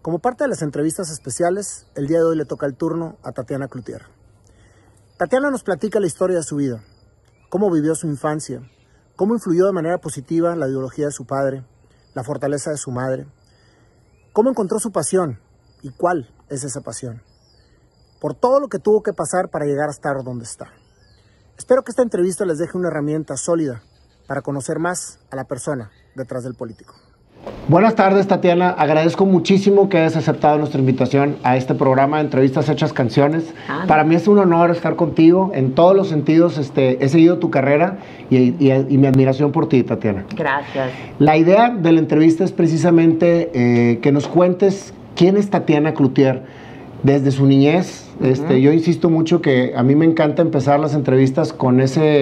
Como parte de las entrevistas especiales, el día de hoy le toca el turno a Tatiana Cloutier. Tatiana nos platica la historia de su vida, cómo vivió su infancia, cómo influyó de manera positiva la ideología de su padre, la fortaleza de su madre, cómo encontró su pasión y cuál es esa pasión, por todo lo que tuvo que pasar para llegar a estar donde está. Espero que esta entrevista les deje una herramienta sólida para conocer más a la persona detrás del político. Buenas tardes, Tatiana. Agradezco muchísimo que hayas aceptado nuestra invitación a este programa de Entrevistas Hechas Canciones. Para mí es un honor estar contigo en todos los sentidos. He seguido tu carrera y mi admiración por ti, Tatiana. Gracias. La idea de la entrevista es Precisamente que nos cuentes quién es Tatiana Cloutier desde su niñez. Yo insisto mucho que a mí me encanta empezar las entrevistas con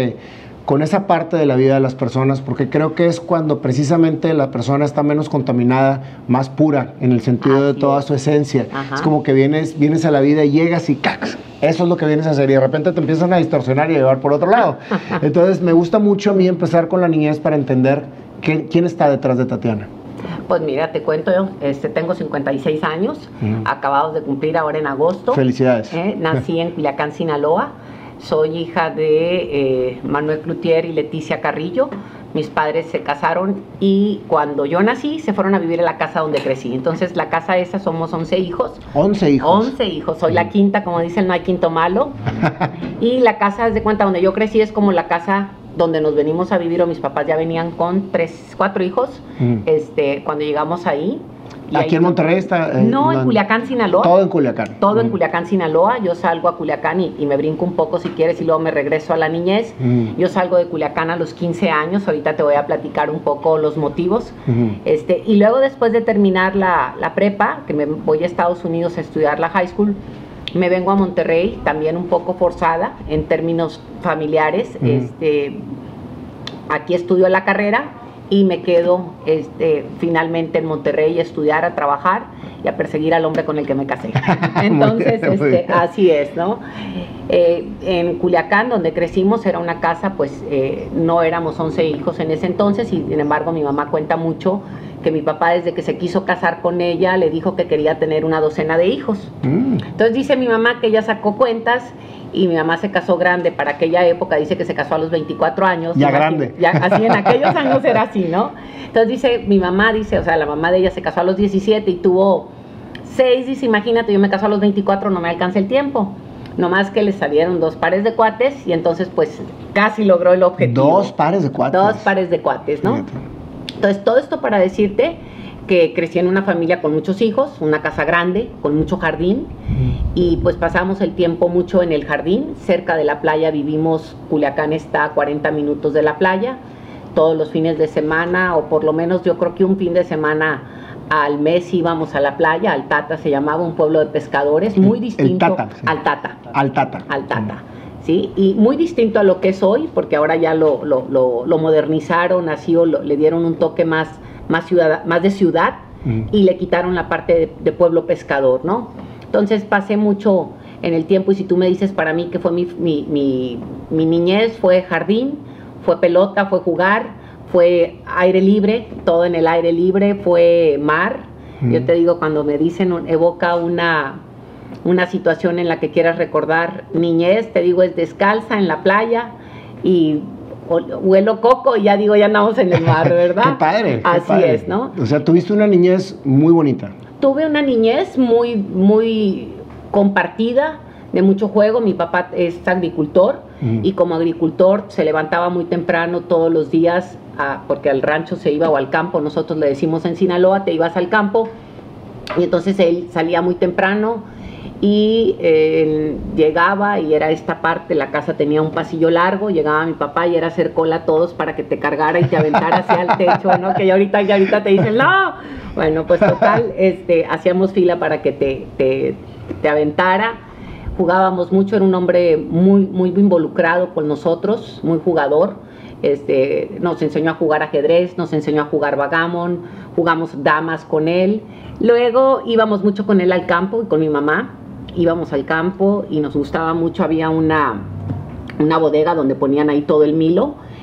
esa parte de la vida de las personas, porque creo que es cuando precisamente la persona está menos contaminada, más pura en el sentido de toda su esencia. Es como que vienes a la vida y llegas y ¡cac! Eso es lo que vienes a hacer y de repente te empiezan a distorsionar y a llevar por otro lado. Entonces me gusta mucho a mí empezar con la niñez para entender quién está detrás de Tatiana. Pues mira, te cuento yo, tengo 56 años, acabados de cumplir ahora en agosto. Felicidades. Nací en Culiacán, Sinaloa. Soy hija de Manuel Cloutier y Leticia Carrillo. Mis padres se casaron y cuando yo nací se fueron a vivir a la casa donde crecí. Entonces la casa esa somos 11 hijos. 11 hijos. 11 hijos. Soy la quinta, como dicen, no hay quinto malo. Y la casa, haz de cuenta, donde yo crecí es como la casa donde nos venimos a vivir, o mis papás ya venían con 4 hijos cuando llegamos ahí. ¿Aquí en Monterrey está? No, en Culiacán, Sinaloa. Todo en Culiacán. Todo en Culiacán, Sinaloa. Yo salgo a Culiacán y me brinco un poco si quieres y luego me regreso a la niñez. Yo salgo de Culiacán a los 15 años. Ahorita te voy a platicar un poco los motivos. Y luego después de terminar la prepa, que me voy a Estados Unidos a estudiar la high school, me vengo a Monterrey, también un poco forzada en términos familiares. Aquí estudio la carrera y me quedo finalmente en Monterrey a estudiar, a trabajar y a perseguir al hombre con el que me casé. Entonces, así es, ¿no? En Culiacán, donde crecimos, era una casa, pues no éramos 11 hijos en ese entonces, y sin embargo mi mamá cuenta mucho que mi papá, desde que se quiso casar con ella, le dijo que quería tener una docena de hijos. Entonces dice mi mamá que ella sacó cuentas y mi mamá se casó grande para aquella época, dice que se casó a los 24 años. Ya grande. Ya, así en aquellos años era así, ¿no? Entonces dice, mi mamá dice, o sea, la mamá de ella se casó a los 17 y tuvo 6, dice, imagínate, yo me caso a los 24, no me alcanza el tiempo. Nomás que le salieron 2 pares de cuates y entonces pues casi logró el objetivo. 2 pares de cuates. 2 pares de cuates, ¿no? Fíjate. Entonces todo esto para decirte que crecí en una familia con muchos hijos, una casa grande, con mucho jardín, y pues pasamos el tiempo mucho en el jardín. Cerca de la playa vivimos, Culiacán está a 40 minutos de la playa. Todos los fines de semana, o por lo menos yo creo que un fin de semana al mes íbamos a la playa. Altata se llamaba, un pueblo de pescadores, muy distinto. Altata. ¿Sí? Y muy distinto a lo que es hoy, porque ahora ya lo modernizaron, así, le dieron un toque más de ciudad, y le quitaron la parte de pueblo pescador, ¿no? Entonces pasé mucho en el tiempo, y si tú me dices para mí que fue mi niñez, fue jardín, fue pelota, fue jugar, fue aire libre, todo en el aire libre, fue mar. Yo te digo, cuando me dicen, evoca una situación en la que quieras recordar niñez, te digo, es descalza en la playa y huelo coco y ya digo, ya andamos en el mar, ¿verdad? Qué padre. Así qué padre. Es, ¿no? O sea, tuviste una niñez muy bonita. Tuve una niñez muy compartida, de mucho juego. Mi papá es agricultor y como agricultor se levantaba muy temprano todos los días, porque al rancho se iba, o al campo, nosotros le decimos en Sinaloa, te ibas al campo, y entonces él salía muy temprano y llegaba, y era esta parte, la casa tenía un pasillo largo, llegaba mi papá y era hacer cola a todos para que te cargara y te aventara hacia el techo, ¿no? Que ya ahorita te dicen, ¡no! Bueno, pues total, hacíamos fila para que te aventara. Jugábamos mucho, era un hombre muy involucrado con nosotros, muy jugador. Nos enseñó a jugar ajedrez, nos enseñó a jugar backgammon, jugamos damas con él. Luego íbamos mucho con él al campo y con mi mamá. Íbamos al campo y nos gustaba mucho, había una bodega donde ponían ahí todo el milo,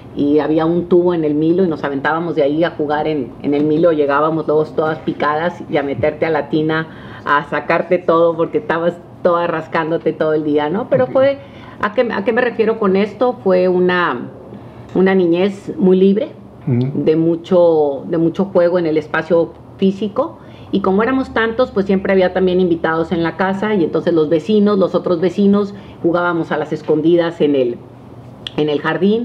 y había un tubo en el Milo y nos aventábamos de ahí a jugar en el Milo, llegábamos luego todas picadas y a meterte a la tina a sacarte todo porque estabas toda rascándote todo el día, ¿no? Pero fue, ¿a qué me refiero con esto? Fue una niñez muy libre, de mucho juego en el espacio físico, y como éramos tantos, pues siempre había también invitados en la casa, y entonces los otros vecinos, jugábamos a las escondidas en el jardín.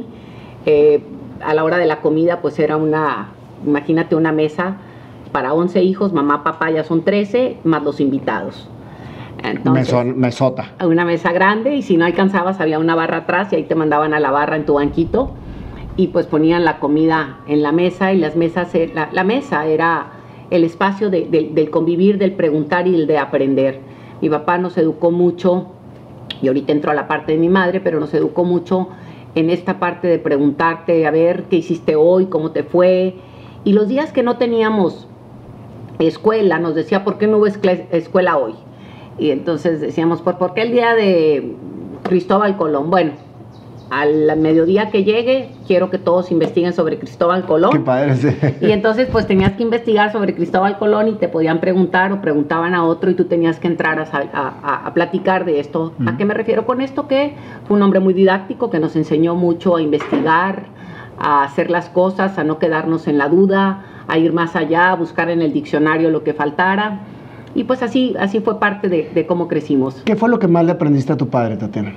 A la hora de la comida, pues era imagínate una mesa para 11 hijos, mamá, papá, ya son 13, más los invitados. Entonces, mesota. Una mesa grande, y si no alcanzabas había una barra atrás y ahí te mandaban a la barra en tu banquito y pues ponían la comida en la mesa, y las mesas, la mesa era el espacio del convivir, del preguntar y el de aprender. Mi papá nos educó mucho, y ahorita entro a la parte de mi madre, pero nos educó mucho en esta parte de preguntarte, a ver, ¿qué hiciste hoy? ¿Cómo te fue? Y los días que no teníamos escuela, nos decía, ¿por qué no hubo escuela hoy? Y entonces decíamos, ¿por qué el día de Cristóbal Colón? Bueno, al mediodía que llegue, quiero que todos investiguen sobre Cristóbal Colón. Qué padre, sí. Y entonces pues tenías que investigar sobre Cristóbal Colón y te podían preguntar o preguntaban a otro y tú tenías que entrar a platicar de esto. ¿A qué me refiero con esto? Que fue un hombre muy didáctico que nos enseñó mucho a investigar, a hacer las cosas, a no quedarnos en la duda, a ir más allá, a buscar en el diccionario lo que faltara. Y pues así fue parte de cómo crecimos. ¿Qué fue lo que más le aprendiste a tu padre, Tatiana?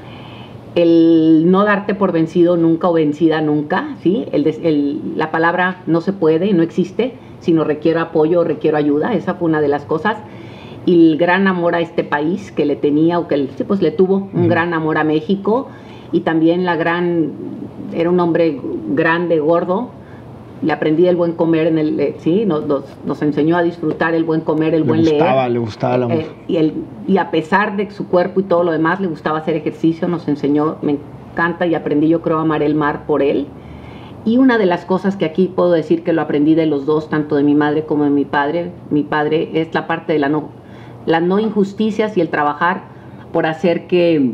El no darte por vencido nunca o vencida nunca, ¿sí? La palabra no se puede, no existe, sino requiero apoyo, requiero ayuda. Esa fue una de las cosas. Y el gran amor a este país que le tenía, o que pues le tuvo un gran amor a México, y también era un hombre grande, gordo. Le aprendí el buen comer, ¿sí? Nos enseñó a disfrutar el buen comer, el buen leer. Le gustaba la música. Y a pesar de su cuerpo y todo lo demás, le gustaba hacer ejercicio, nos enseñó, me encanta, y aprendí, yo creo, a amar el mar por él. Y una de las cosas que aquí puedo decir que lo aprendí de los dos, tanto de mi madre como de mi padre, es la parte de las no injusticias y el trabajar por hacer que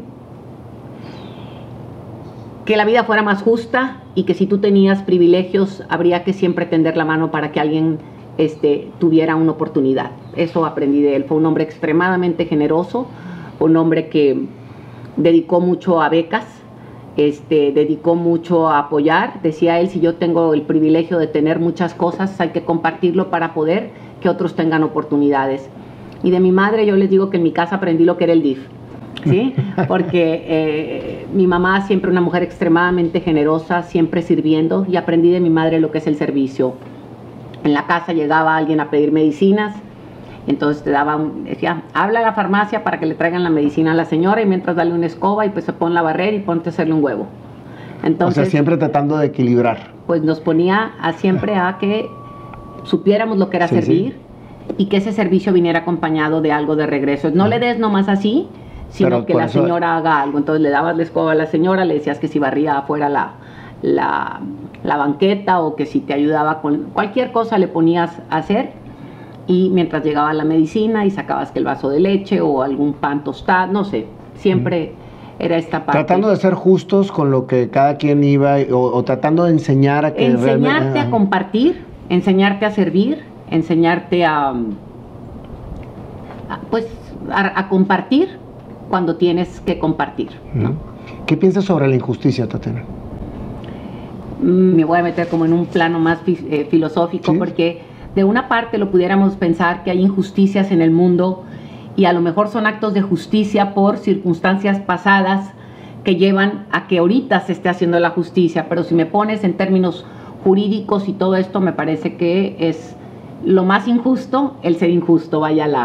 la vida fuera más justa, y que si tú tenías privilegios, habría que siempre tender la mano para que alguien tuviera una oportunidad. Eso aprendí de él. Fue un hombre extremadamente generoso, un hombre que dedicó mucho a becas, dedicó mucho a apoyar. Decía él, si yo tengo el privilegio de tener muchas cosas, hay que compartirlo para poder que otros tengan oportunidades. Y de mi madre yo les digo que en mi casa aprendí lo que era el DIF. ¿Sí? Porque mi mamá, siempre una mujer extremadamente generosa, siempre sirviendo, y aprendí de mi madre lo que es el servicio. En la casa llegaba alguien a pedir medicinas, entonces decía, habla a la farmacia para que le traigan la medicina a la señora, y mientras dale una escoba y pues se pone a barrer y ponte a hacerle un huevo. Entonces, o sea, siempre tratando de equilibrar. Pues nos ponía siempre a que supiéramos lo que era servir, y que ese servicio viniera acompañado de algo de regreso. No le des nomás así, sino pero que la señora haga algo. Entonces le dabas la escoba a la señora, le decías que si barría afuera la banqueta, o que si te ayudaba con cualquier cosa le ponías a hacer, y mientras llegaba la medicina y sacabas que el vaso de leche o algún pan tostado, no sé, siempre era esta parte. Tratando de ser justos con lo que cada quien iba, o tratando de enseñar a que enseñarte a compartir, enseñarte a servir, enseñarte a compartir cuando tienes que compartir, ¿no? ¿Qué piensas sobre la injusticia, Tatiana? Me voy a meter como en un plano más filosófico, ¿sí? Porque de una parte lo pudiéramos pensar que hay injusticias en el mundo, y a lo mejor son actos de justicia por circunstancias pasadas que llevan a que ahorita se esté haciendo la justicia, pero si me pones en términos jurídicos y todo esto, me parece que es lo más injusto el ser injusto,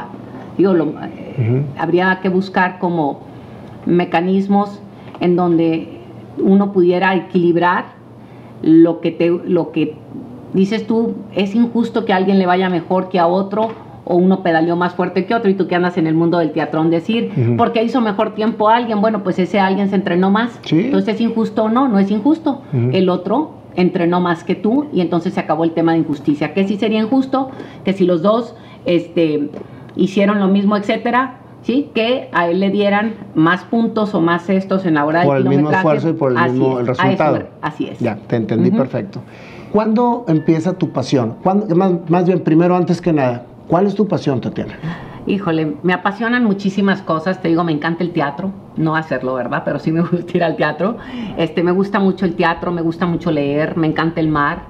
habría que buscar como mecanismos en donde uno pudiera equilibrar lo que dices tú, es injusto que a alguien le vaya mejor que a otro, o uno pedaleó más fuerte que otro, y tú que andas en el mundo del teatrón decir, porque hizo mejor tiempo a alguien, bueno, pues ese alguien se entrenó más, ¿sí? Entonces es injusto o no, no es injusto, el otro entrenó más que tú, y entonces se acabó el tema de injusticia. Que sí sería injusto, que si los dos hicieron lo mismo, etcétera, ¿sí? Que a él le dieran más puntos o más estos en la hora por del el mismo kilometraje. esfuerzo y por el Así mismo es, el resultado. así es. Ya, te entendí perfecto. ¿Cuándo empieza tu pasión? Más bien, primero, antes que nada, ¿cuál es tu pasión, Tatiana? Híjole, me apasionan muchísimas cosas. Te digo, me encanta el teatro. No hacerlo, ¿verdad? Pero sí me gusta ir al teatro. Me gusta mucho el teatro, me gusta mucho leer, me encanta el mar.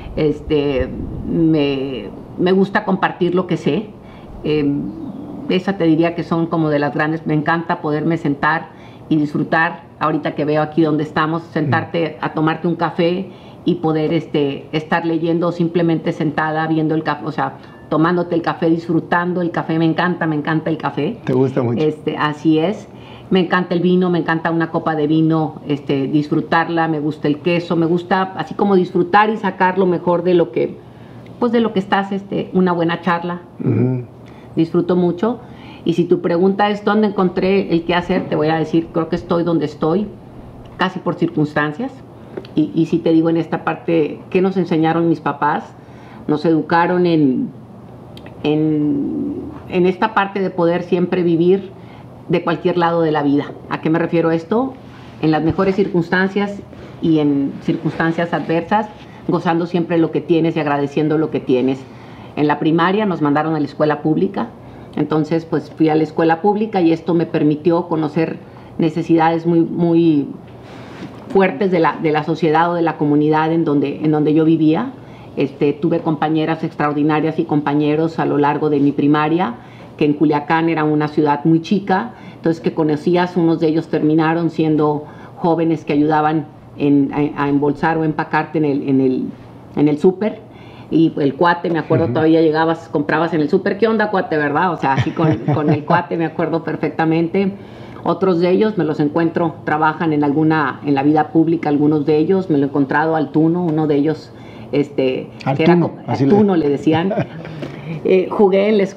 Me gusta compartir lo que sé. Esa te diría que son como de las grandes. Me encanta poderme sentar y disfrutar. Ahorita que veo aquí donde estamos, sentarte a tomarte un café y poder estar leyendo, simplemente sentada viendo el café, o sea, tomándote el café, disfrutando el café. Me encanta el café. ¿Te gusta mucho? Así es. Me encanta el vino, me encanta una copa de vino, disfrutarla. Me gusta el queso, me gusta así como disfrutar y sacar lo mejor de lo que, pues de lo que estás, una buena charla. Disfruto mucho. Y si tu pregunta es dónde encontré el qué hacer, te voy a decir, creo que estoy donde estoy, casi por circunstancias. Y si te digo en esta parte, ¿qué nos enseñaron mis papás? Nos educaron en esta parte de poder siempre vivir de cualquier lado de la vida. ¿A qué me refiero esto? En las mejores circunstancias y en circunstancias adversas, gozando siempre lo que tienes y agradeciendo lo que tienes. En la primaria nos mandaron a la escuela pública, entonces pues fui a la escuela pública y esto me permitió conocer necesidades muy, muy fuertes de la sociedad o de la comunidad en donde yo vivía. Tuve compañeras extraordinarias y compañeros a lo largo de mi primaria, que en Culiacán era una ciudad muy chica, entonces que conocías, unos de ellos terminaron siendo jóvenes que ayudaban a embolsar o empacarte en el súper. Y el cuate, me acuerdo, todavía llegabas, comprabas en el súper, ¿qué onda, cuate, verdad? O sea, así con el cuate me acuerdo perfectamente. Otros de ellos me los encuentro, trabajan en la vida pública, algunos de ellos, me lo he encontrado al Tuno, uno de ellos, Tuno le decían. Jugué en la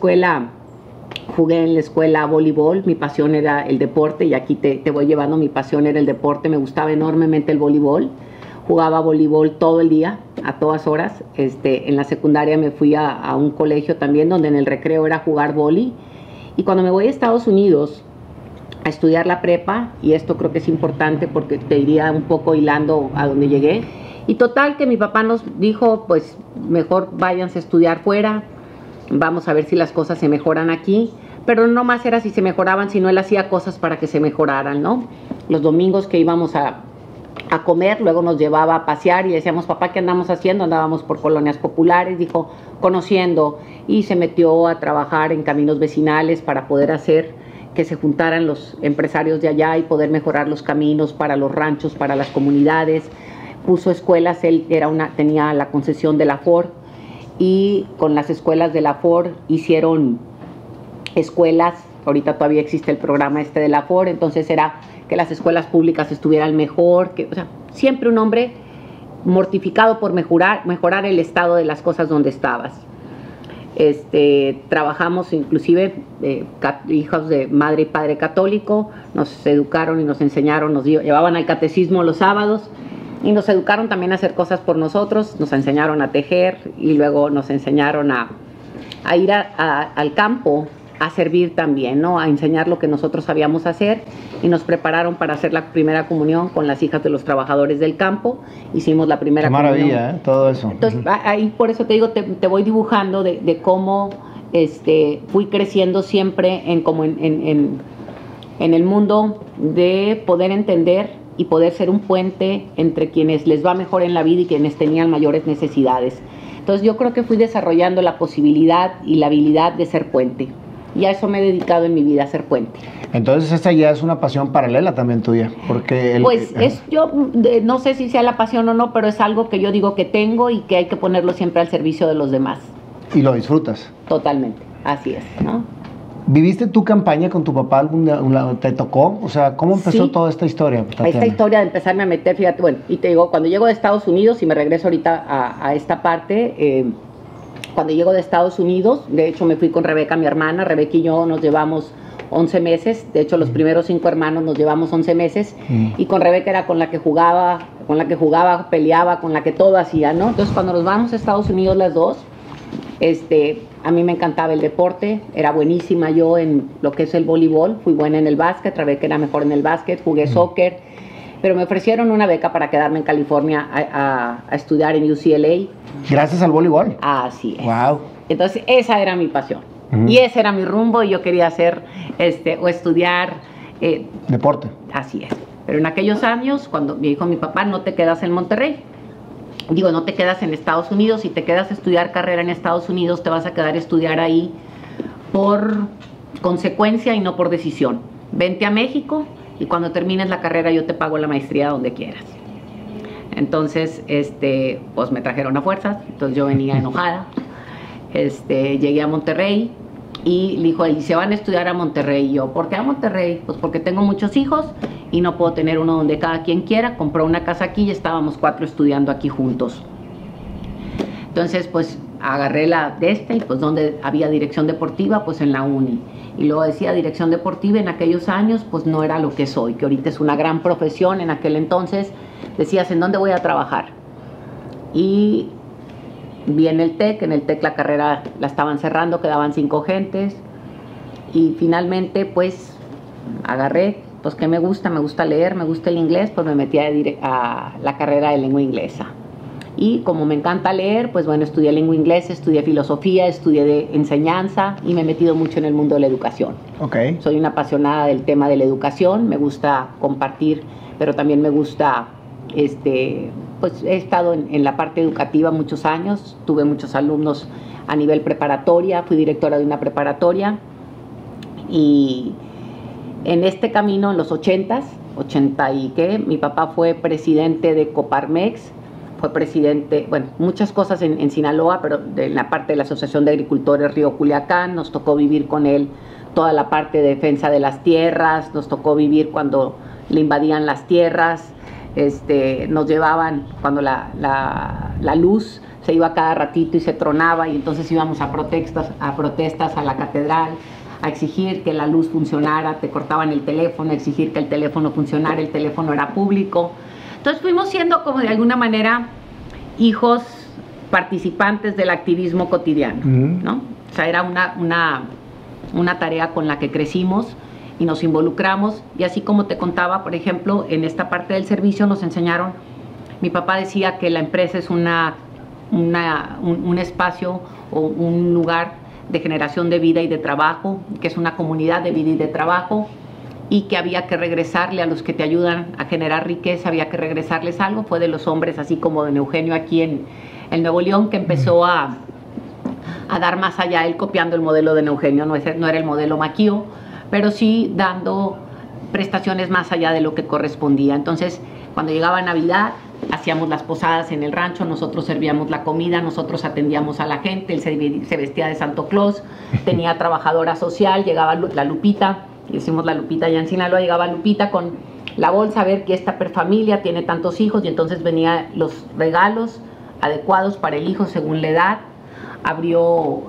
escuela voleibol, mi pasión era el deporte, y aquí te voy llevando, mi pasión era el deporte, me gustaba enormemente el voleibol. Jugaba voleibol todo el día, a todas horas. En la secundaria me fui a un colegio también donde en el recreo era jugar vóley. Y cuando me voy a Estados Unidos a estudiar la prepa, y esto creo que es importante porque te iría un poco hilando a donde llegué, y total que mi papá nos dijo, pues mejor váyanse a estudiar fuera, vamos a ver si las cosas se mejoran aquí. Pero no más era si se mejoraban, sino él hacía cosas para que se mejoraran, ¿no? Los domingos que íbamos a comer, luego nos llevaba a pasear y le decíamos, papá, ¿qué andamos haciendo? Andábamos por colonias populares, dijo, conociendo, y se metió a trabajar en caminos vecinales para poder hacer que se juntaran los empresarios de allá y poder mejorar los caminos para los ranchos, para las comunidades. Puso escuelas, él tenía la concesión de la Ford, y con las escuelas de la Ford hicieron escuelas. Ahorita todavía existe el programa de la Ford, entonces era que las escuelas públicas estuvieran mejor, o sea, siempre un hombre mortificado por mejorar el estado de las cosas donde estabas. Trabajamos inclusive hijos de madre y padre católico, nos educaron y nos enseñaron, nos llevaban al catecismo los sábados y nos educaron también a hacer cosas por nosotros, nos enseñaron a tejer y luego nos enseñaron a ir al campo a servir también, ¿no? A enseñar lo que nosotros sabíamos hacer, y nos prepararon para hacer la primera comunión con las hijas de los trabajadores del campo. Hicimos la primera comunión. Qué maravilla, todo eso. Entonces, ahí por eso te digo, te voy dibujando de cómo fui creciendo siempre en el mundo de poder entender y poder ser un puente entre quienes les va mejor en la vida y quienes tenían mayores necesidades. Entonces yo creo que fui desarrollando la posibilidad y la habilidad de ser puente. Y a eso me he dedicado en mi vida, a ser puente. Entonces esta ya es una pasión paralela también tuya, porque yo no sé si sea la pasión o no, pero es algo que yo digo que tengo y que hay que ponerlo siempre al servicio de los demás. Y lo disfrutas. Totalmente, así es, ¿no? ¿Viviste tu campaña con tu papá algún día? ¿Te tocó? O sea, ¿cómo empezó toda esta historia, Tatiana? Esta historia de empezarme a meter, fíjate, bueno, y te digo, cuando llego de Estados Unidos, y me regreso ahorita a esta parte, cuando llego de Estados Unidos, de hecho me fui con Rebeca, mi hermana. Rebeca y yo nos llevamos 11 meses, de hecho los primeros 5 hermanos nos llevamos 11 meses, y con Rebeca era con la que jugaba, peleaba, con la que todo hacía, ¿no? Entonces cuando nos vamos a Estados Unidos las dos, A mí me encantaba el deporte, era buenísima yo en lo que es el voleibol, fui buena en el básquet, que era mejor en el básquet, jugué soccer, pero me ofrecieron una beca para quedarme en California a estudiar en UCLA. ¿Gracias al voleibol? Así es. Wow. Entonces, esa era mi pasión. Y ese era mi rumbo, y yo quería hacer o estudiar deporte. Así es. Pero en aquellos años, cuando me dijo mi papá, no te quedas en Monterrey. Digo, no te quedas en Estados Unidos. Si te quedas a estudiar carrera en Estados Unidos, te vas a quedar a estudiar ahí por consecuencia y no por decisión. Vente a México y cuando termines la carrera yo te pago la maestría donde quieras. Entonces, pues me trajeron a fuerzas. Entonces yo venía enojada. Llegué a Monterrey y le dijo, ¿y se van a estudiar a Monterrey? Y yo, ¿por qué a Monterrey? Pues porque tengo muchos hijos y no puedo tener uno donde cada quien quiera. Compró una casa aquí y estábamos 4 estudiando aquí juntos. Entonces, pues agarré y pues donde había dirección deportiva, pues en la uni. Y luego decía dirección deportiva, en aquellos años, pues no era lo que soy, que ahorita es una gran profesión. En aquel entonces decías, ¿en dónde voy a trabajar? Y vi en el TEC la carrera la estaban cerrando, quedaban 5 gentes. Y finalmente, pues agarré, pues que me gusta leer, me gusta el inglés, pues me metí a la carrera de lengua inglesa. Y como me encanta leer, pues bueno, estudié lengua inglesa, estudié filosofía, estudié de enseñanza y me he metido mucho en el mundo de la educación. Okay. Soy una apasionada del tema de la educación, me gusta compartir, pero también me gusta, pues he estado en la parte educativa muchos años, tuve muchos alumnos a nivel preparatoria, fui directora de una preparatoria y en este camino, en los 80 y qué, mi papá fue presidente de Coparmex, fue presidente, bueno, muchas cosas en Sinaloa, pero en la parte de la Asociación de Agricultores Río Culiacán, nos tocó vivir con él toda la parte de defensa de las tierras, nos tocó vivir cuando le invadían las tierras, nos llevaban cuando la luz se iba cada ratito y se tronaba y entonces íbamos a protestas a la catedral, a exigir que la luz funcionara, te cortaban el teléfono, a exigir que el teléfono funcionara, el teléfono era público. Entonces fuimos siendo como de alguna manera hijos participantes del activismo cotidiano, ¿no? O sea, era una tarea con la que crecimos y nos involucramos y así como te contaba, por ejemplo, en esta parte del servicio nos enseñaron, mi papá decía que la empresa es un espacio o un lugar de generación de vida y de trabajo, que es una comunidad de vida y de trabajo, y que había que regresarle a los que te ayudan a generar riqueza, había que regresarles algo. Fue de los hombres, así como de Eugenio aquí en Nuevo León, que empezó a dar más allá, él copiando el modelo de Eugenio, no era el modelo Maquio, pero sí dando prestaciones más allá de lo que correspondía. Entonces, cuando llegaba Navidad, hacíamos las posadas en el rancho, nosotros servíamos la comida, nosotros atendíamos a la gente, él se vestía de Santo Claus, tenía trabajadora social, llegaba la Lupita, decimos la Lupita ya en Sinaloa, llegaba Lupita con la bolsa a ver que esta familia tiene tantos hijos y entonces venían los regalos adecuados para el hijo según la edad, abrió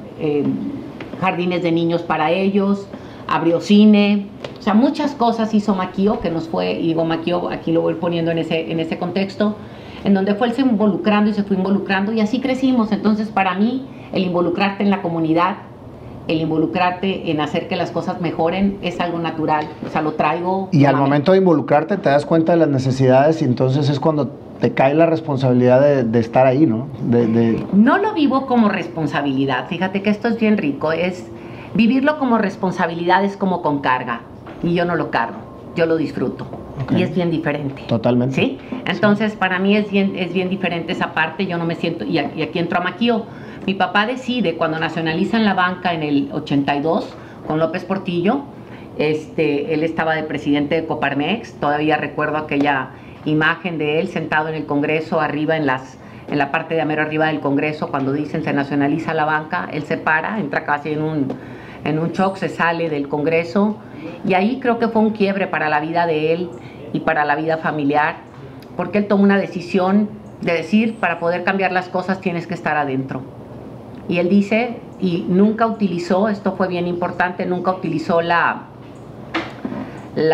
jardines de niños para ellos, abrió cine, o sea, muchas cosas hizo Maquio, que nos fue, y digo Maquio, aquí lo voy poniendo en ese contexto, en donde fue él se involucrando y se fue involucrando y así crecimos. Entonces para mí el involucrarte en la comunidad, el involucrarte en hacer que las cosas mejoren es algo natural, o sea, lo traigo. Y al momento de involucrarte te das cuenta de las necesidades y entonces es cuando te cae la responsabilidad de estar ahí, ¿no? No lo vivo como responsabilidad, fíjate que esto es bien rico, es vivirlo como responsabilidad, es como con carga, y yo no lo cargo, yo lo disfruto, y es bien diferente. Totalmente. ¿Sí? Entonces, para mí es bien diferente esa parte, yo no me siento, y aquí entro a Maquio. Mi papá decide, cuando nacionalizan la banca en el 82, con López Portillo, él estaba de presidente de Coparmex, todavía recuerdo aquella imagen de él sentado en el Congreso, arriba en la parte de mero arriba del Congreso, cuando dicen se nacionaliza la banca, él se para, entra casi en un shock, se sale del Congreso, y ahí creo que fue un quiebre para la vida de él y para la vida familiar, porque él tomó una decisión de decir, para poder cambiar las cosas tienes que estar adentro. Y él dice, y nunca utilizó, esto fue bien importante, nunca utilizó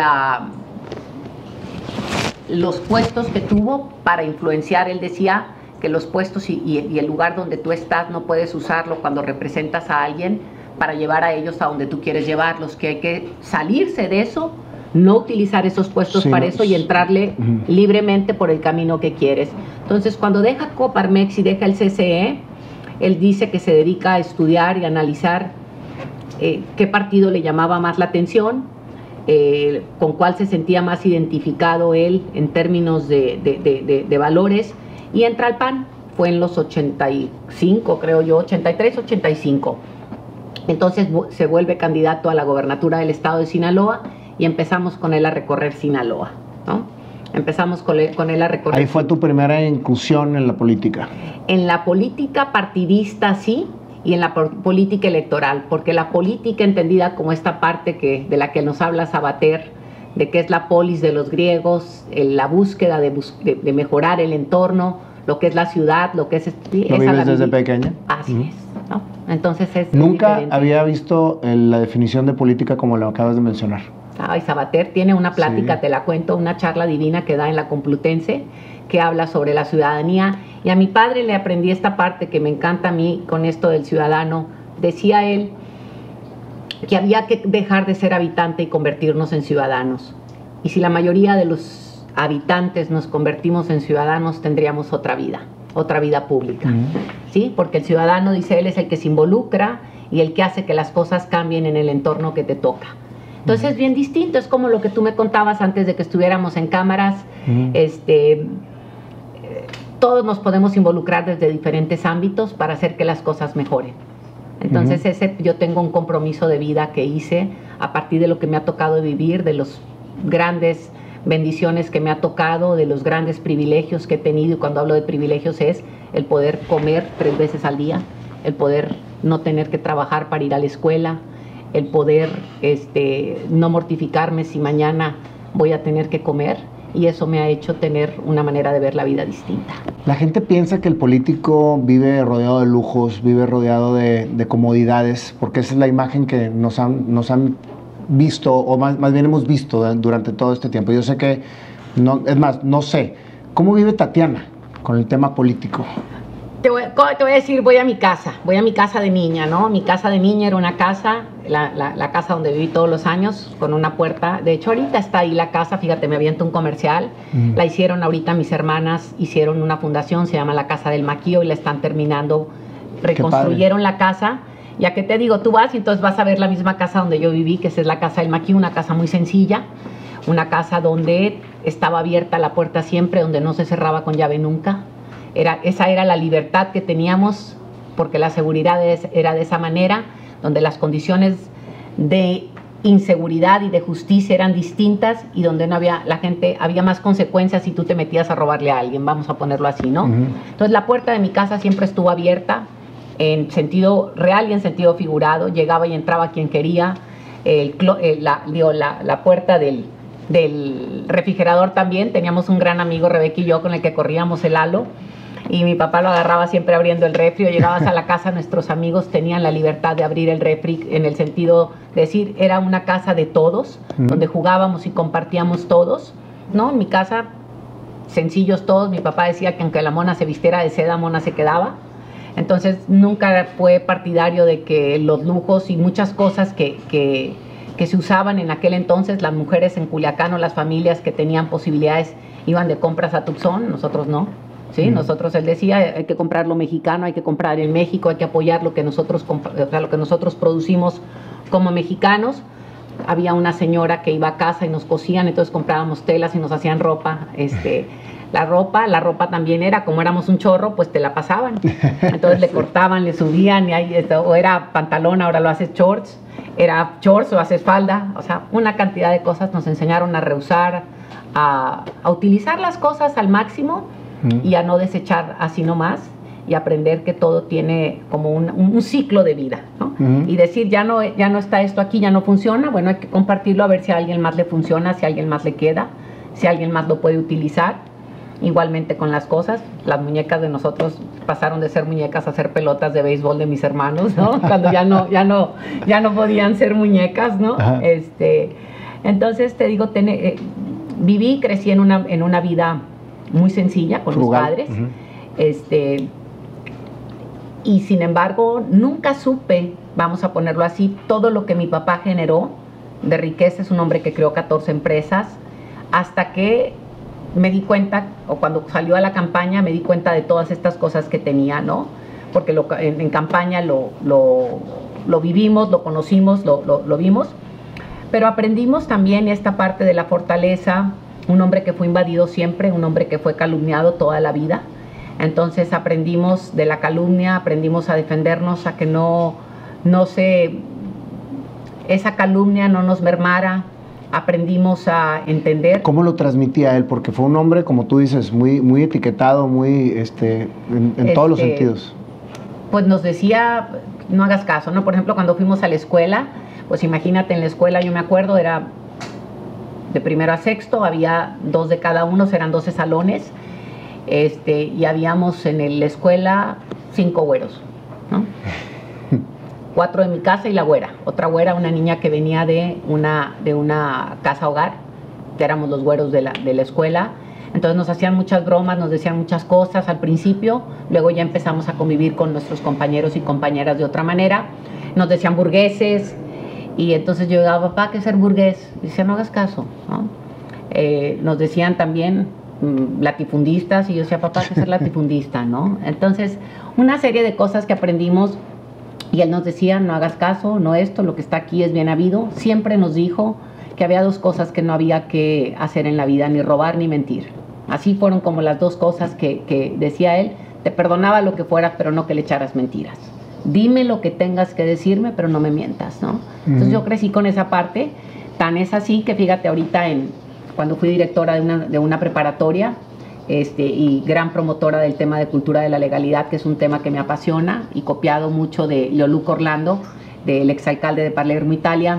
los puestos que tuvo para influenciar. Él decía, que los puestos y el lugar donde tú estás no puedes usarlo cuando representas a alguien para llevar a ellos a donde tú quieres llevarlos, que hay que salirse de eso, no utilizar esos puestos para eso y entrarle libremente por el camino que quieres. Entonces, cuando deja Coparmex y deja el CCE, él dice que se dedica a estudiar y analizar qué partido le llamaba más la atención, con cuál se sentía más identificado él en términos de valores, y entra al PAN. Fue en los 85, creo yo, 83, 85. Entonces se vuelve candidato a la gobernatura del estado de Sinaloa y empezamos con él a recorrer Sinaloa, ¿no? Empezamos con él a recorrer. Ahí fue tu primera incursión en la política. En la política partidista sí, y en la política electoral, porque la política entendida como esta parte de la que nos habla Sabater, de que es la polis de los griegos, la búsqueda de mejorar el entorno, lo que es la ciudad, lo que es... ¿Lo vives desde pequeña? Así es, ¿no? Entonces es Nunca diferente. había visto la definición de política como la acabas de mencionar. Ay, Sabater tiene una plática, te la cuento, una charla divina que da en la Complutense, que habla sobre la ciudadanía, y a mi padre le aprendí esta parte que me encanta a mí con esto del ciudadano. Decía él que había que dejar de ser habitante y convertirnos en ciudadanos, y si la mayoría de los habitantes nos convertimos en ciudadanos, tendríamos otra vida pública, ¿sí? Porque el ciudadano, dice él, es el que se involucra y el que hace que las cosas cambien en el entorno que te toca. Entonces es bien distinto, es como lo que tú me contabas antes de que estuviéramos en cámaras. Todos nos podemos involucrar desde diferentes ámbitos para hacer que las cosas mejoren. Entonces yo tengo un compromiso de vida que hice a partir de lo que me ha tocado vivir, de los grandes bendiciones que me ha tocado, de los grandes privilegios que he tenido, y cuando hablo de privilegios es el poder comer 3 veces al día, el poder no tener que trabajar para ir a la escuela, el poder no mortificarme si mañana voy a tener que comer, y eso me ha hecho tener una manera de ver la vida distinta. La gente piensa que el político vive rodeado de lujos, vive rodeado de comodidades, porque esa es la imagen que nos han visto, o más bien hemos visto durante todo este tiempo. Yo sé que, no sé, ¿cómo vive Tatiana con el tema político? Te voy a decir, voy a mi casa de niña, ¿no? Mi casa de niña era una casa, la casa donde viví todos los años, con una puerta. De hecho, ahorita está ahí la casa, fíjate, me aviento un comercial. La hicieron ahorita mis hermanas, hicieron una fundación, se llama la Casa del Maquío, y la están terminando, reconstruyeron la casa. Ya que te digo, tú vas y entonces vas a ver la misma casa donde yo viví, que es la Casa del Maquío, una casa muy sencilla, una casa donde estaba abierta la puerta siempre, donde no se cerraba con llave nunca. Esa era la libertad que teníamos, porque la seguridad era de esa manera, donde las condiciones de inseguridad y de justicia eran distintas, y donde no había había más consecuencias si tú te metías a robarle a alguien, vamos a ponerlo así, ¿no? Entonces la puerta de mi casa siempre estuvo abierta, en sentido real y en sentido figurado. Llegaba y entraba quien quería. La puerta del refrigerador también. Teníamos un gran amigo, Rebeca y yo, con el que corríamos el halo, y mi papá lo agarraba siempre abriendo el refri. O llegabas a la casa, nuestros amigos tenían la libertad de abrir el refri, en el sentido de decir, era una casa de todos, donde jugábamos y compartíamos todos, ¿no? En mi casa, sencillos todos. Mi papá decía que aunque la mona se vistiera de seda, mona se quedaba. Entonces nunca fue partidario de que los lujos y muchas cosas que se usaban en aquel entonces, las mujeres en Culiacán o las familias que tenían posibilidades iban de compras a Tucson, nosotros no. ¿Sí? Nosotros, él decía, hay que comprar lo mexicano, hay que comprar en México, hay que apoyar lo que nosotros producimos como mexicanos. Había una señora que iba a casa y nos cosían, entonces comprábamos telas y nos hacían ropa. La ropa también era, como éramos un chorro, pues te la pasaban. Entonces le cortaban, le subían, o era pantalón, ahora lo haces shorts, era shorts o haces falda. O sea, una cantidad de cosas nos enseñaron a reusar, a utilizar las cosas al máximo y a no desechar así nomás, y aprender que todo tiene como un ciclo de vida, ¿no? Y decir, ya no está esto aquí, ya no funciona, bueno, hay que compartirlo a ver si a alguien más le funciona, si a alguien más le queda, si alguien más lo puede utilizar. Igualmente con las cosas, las muñecas de nosotros pasaron de ser muñecas a ser pelotas de béisbol de mis hermanos, ¿no? Cuando ya no podían ser muñecas, ¿no? Entonces te digo, viví y crecí en una vida muy sencilla con mis padres, Y sin embargo, nunca supe, vamos a ponerlo así, todo lo que mi papá generó de riqueza. Es un hombre que creó 14 empresas, hasta que me di cuenta, o cuando salió a la campaña, me di cuenta de todas estas cosas que tenía, ¿no? Porque en campaña lo vivimos, lo conocimos, lo vimos, pero aprendimos también esta parte de la fortaleza. Un hombre que fue invadido siempre, un hombre que fue calumniado toda la vida. Entonces aprendimos de la calumnia, aprendimos a defendernos, a que esa calumnia no nos mermara. Aprendimos a entender. ¿Cómo lo transmitía él? Porque fue un hombre, como tú dices, muy, muy etiquetado, muy en todos los sentidos. Pues nos decía, no hagas caso, ¿no? Por ejemplo, cuando fuimos a la escuela, pues imagínate, en la escuela, yo me acuerdo, era de primero a sexto, había 2 de cada uno, eran 12 salones, y habíamos en la escuela 5 güeros, ¿no? 4 de mi casa y la güera. Otra güera, una niña que venía de una casa hogar, que éramos los güeros de la escuela. Entonces nos hacían muchas bromas, nos decían muchas cosas al principio, luego ya empezamos a convivir con nuestros compañeros y compañeras de otra manera. Nos decían burgueses, y entonces yo decía, papá, ¿qué es ser burgués? Y decía, no hagas caso, ¿no? Nos decían también latifundistas, y yo decía, papá, ¿qué es ser latifundista, no? Entonces, una serie de cosas que aprendimos. Y él nos decía, no hagas caso, no esto, lo que está aquí es bien habido. Siempre nos dijo que había 2 cosas que no había que hacer en la vida, ni robar ni mentir. Así fueron como las 2 cosas que decía él. Te perdonaba lo que fuera, pero no que le echaras mentiras. Dime lo que tengas que decirme, pero no me mientas, ¿no? Entonces yo crecí con esa parte. Tan es así que fíjate, ahorita cuando fui directora de una preparatoria, y gran promotora del tema de cultura de la legalidad, que es un tema que me apasiona, y copiado mucho de Leoluco Orlando, del exalcalde de Palermo, Italia.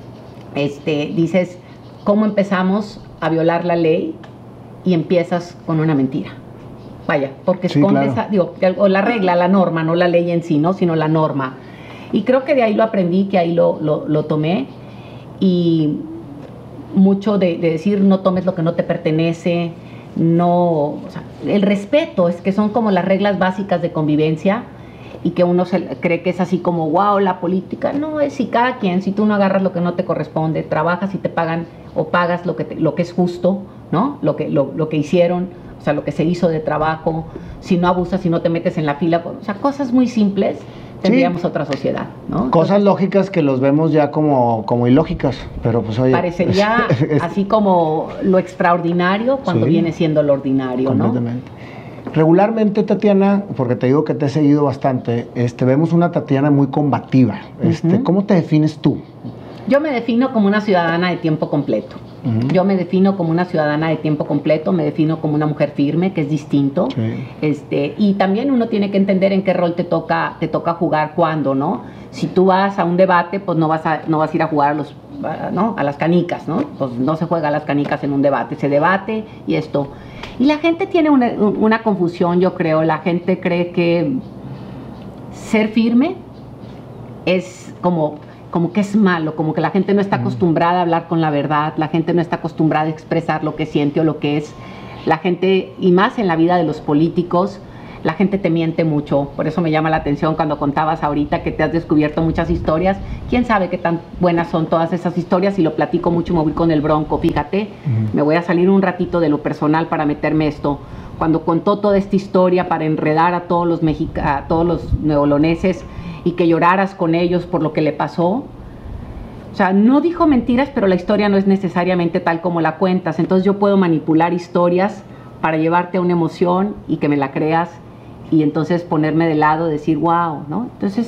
Dices, ¿cómo empezamos a violar la ley? Y empiezas con una mentira. Vaya, porque escondes, o la regla, la norma, no la ley en sí, ¿no? Sino la norma. Y creo que de ahí lo aprendí, que ahí lo tomé. Y mucho de decir, no tomes lo que no te pertenece. No, o sea, el respeto, es que son como las reglas básicas de convivencia, y que uno cree que es así como, wow, la política. No, es si cada quien, si tú no agarras lo que no te corresponde, trabajas y te pagan, o pagas lo que es justo, ¿no? Lo que hicieron, o sea, lo que se hizo de trabajo, si no abusas, si no te metes en la fila, o sea, cosas muy simples, tendríamos otra sociedad, ¿no? Cosas lógicas que los vemos ya como ilógicas, pero pues oye... Parecería así como lo extraordinario cuando viene siendo lo ordinario, completamente. ¿No? Regularmente, Tatiana, porque te digo que te he seguido bastante, vemos una Tatiana muy combativa. ¿Cómo te defines tú? Yo me defino como una ciudadana de tiempo completo. Yo me defino como una ciudadana de tiempo completo, me defino como una mujer firme, que es distinto. Y también uno tiene que entender en qué rol te toca jugar cuando, ¿no? Si tú vas a un debate, pues no vas a ir a jugar a las canicas, ¿no? Pues no se juega a las canicas en un debate, se debate y esto. Y la gente tiene una confusión, yo creo. La gente cree que ser firme es como que es malo, como que la gente no está acostumbrada a hablar con la verdad, la gente no está acostumbrada a expresar lo que siente o lo que es. La gente, y más en la vida de los políticos, la gente te miente mucho. Por eso me llama la atención cuando contabas ahorita que te has descubierto muchas historias. ¿Quién sabe qué tan buenas son todas esas historias? Y lo platico mucho, me voy con el Bronco, fíjate. Me voy a salir un ratito de lo personal para meterme esto. Cuando contó toda esta historia para enredar a todos los neoloneses, y que lloraras con ellos por lo que le pasó. O sea, no dijo mentiras, pero la historia no es necesariamente tal como la cuentas. Entonces yo puedo manipular historias para llevarte a una emoción y que me la creas, y entonces ponerme de lado, decir, wow, ¿no? Entonces,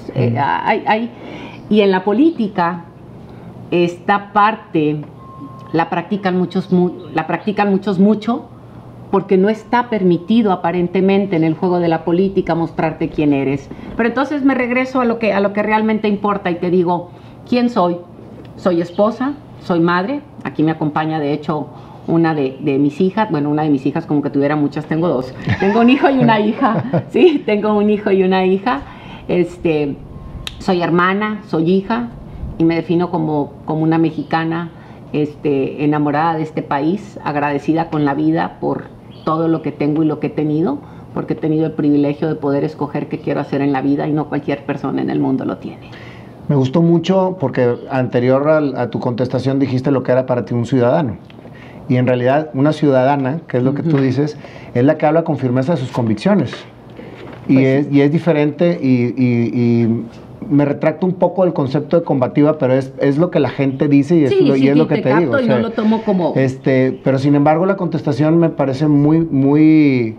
y en la política, esta parte la practican muchos mucho, porque no está permitido aparentemente en el juego de la política mostrarte quién eres. Pero entonces me regreso a lo que realmente importa y te digo, ¿quién soy? Soy esposa, soy madre. Aquí me acompaña, de hecho, una de mis hijas. Bueno, una de mis hijas, como que tuviera muchas, tengo 2. Tengo un hijo y una hija, ¿sí? Tengo un hijo y una hija. Soy hermana, soy hija, y me defino como una mexicana enamorada de este país, agradecida con la vida por todo lo que tengo y lo que he tenido, porque he tenido el privilegio de poder escoger qué quiero hacer en la vida y no cualquier persona en el mundo lo tiene. Me gustó mucho porque anterior a tu contestación dijiste lo que era para ti un ciudadano. Y en realidad una ciudadana, que es lo que tú dices, es la que habla con firmeza de sus convicciones. Y es diferente y me retracto un poco del concepto de combativa, pero es lo que la gente dice y es lo que te digo. O sea, yo lo tomo como... pero sin embargo la contestación me parece muy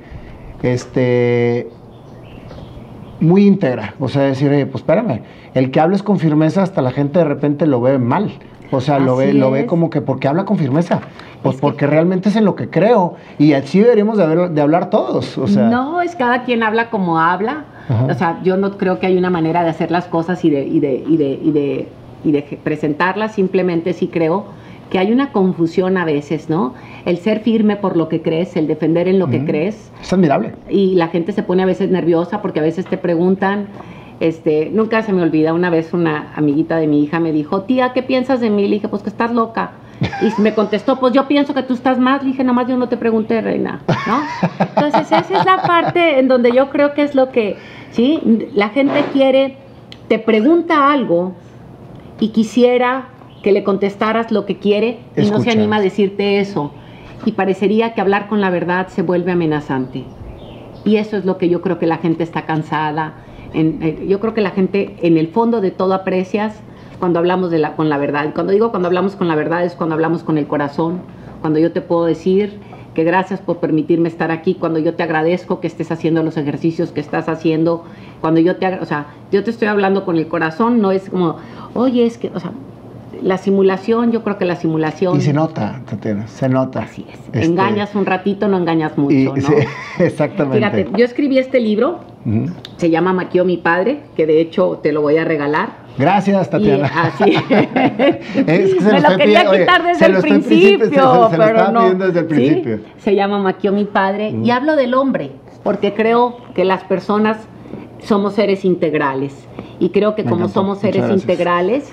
íntegra. O sea, decir, oye, pues espérame, el que hables con firmeza hasta la gente de repente lo ve mal. O sea, lo ve como que, ¿por qué habla con firmeza? Pues porque realmente es en lo que creo. Y así deberíamos de hablar todos. O sea. No, es cada quien habla como habla. Ajá. O sea, yo no creo que hay una manera de hacer las cosas y de presentarlas. Simplemente sí creo que hay una confusión a veces, ¿no? El ser firme por lo que crees, el defender en lo que crees. Es admirable. Y la gente se pone a veces nerviosa porque a veces te preguntan... nunca se me olvida, una vez una amiguita de mi hija me dijo, tía, ¿qué piensas de mí? Le dije, pues que estás loca. Y me contestó, pues yo pienso que tú estás mal. Le dije, nomás yo no te pregunté, reina, ¿no? Entonces esa es la parte en donde yo creo que es lo que, ¿sí? La gente te pregunta algo y quisiera que le contestaras lo que quiere y no se anima a decirte eso. Y parecería que hablar con la verdad se vuelve amenazante. Y eso es lo que yo creo que la gente está cansada. Yo creo que la gente en el fondo de todo aprecias cuando hablamos con la verdad. Y cuando digo cuando hablamos con la verdad es cuando hablamos con el corazón, cuando yo te puedo decir que gracias por permitirme estar aquí, cuando yo te agradezco que estés haciendo los ejercicios que estás haciendo, cuando yo te estoy hablando con el corazón, no es como, oye, es que, o sea, la simulación, yo creo que la simulación... Y se nota, Tatiana, se nota. Así es. Engañas un ratito, no engañas mucho, ¿no? Sí, exactamente. Fíjate, yo escribí este libro, se llama Maquio mi padre, que de hecho te lo voy a regalar. Gracias, Tatiana. Así es. Me lo quería quitar desde el principio, pero no. Desde el principio. ¿Sí? Se llama Maquio mi padre y hablo del hombre, porque creo que las personas somos seres integrales. Y creo que como somos seres integrales...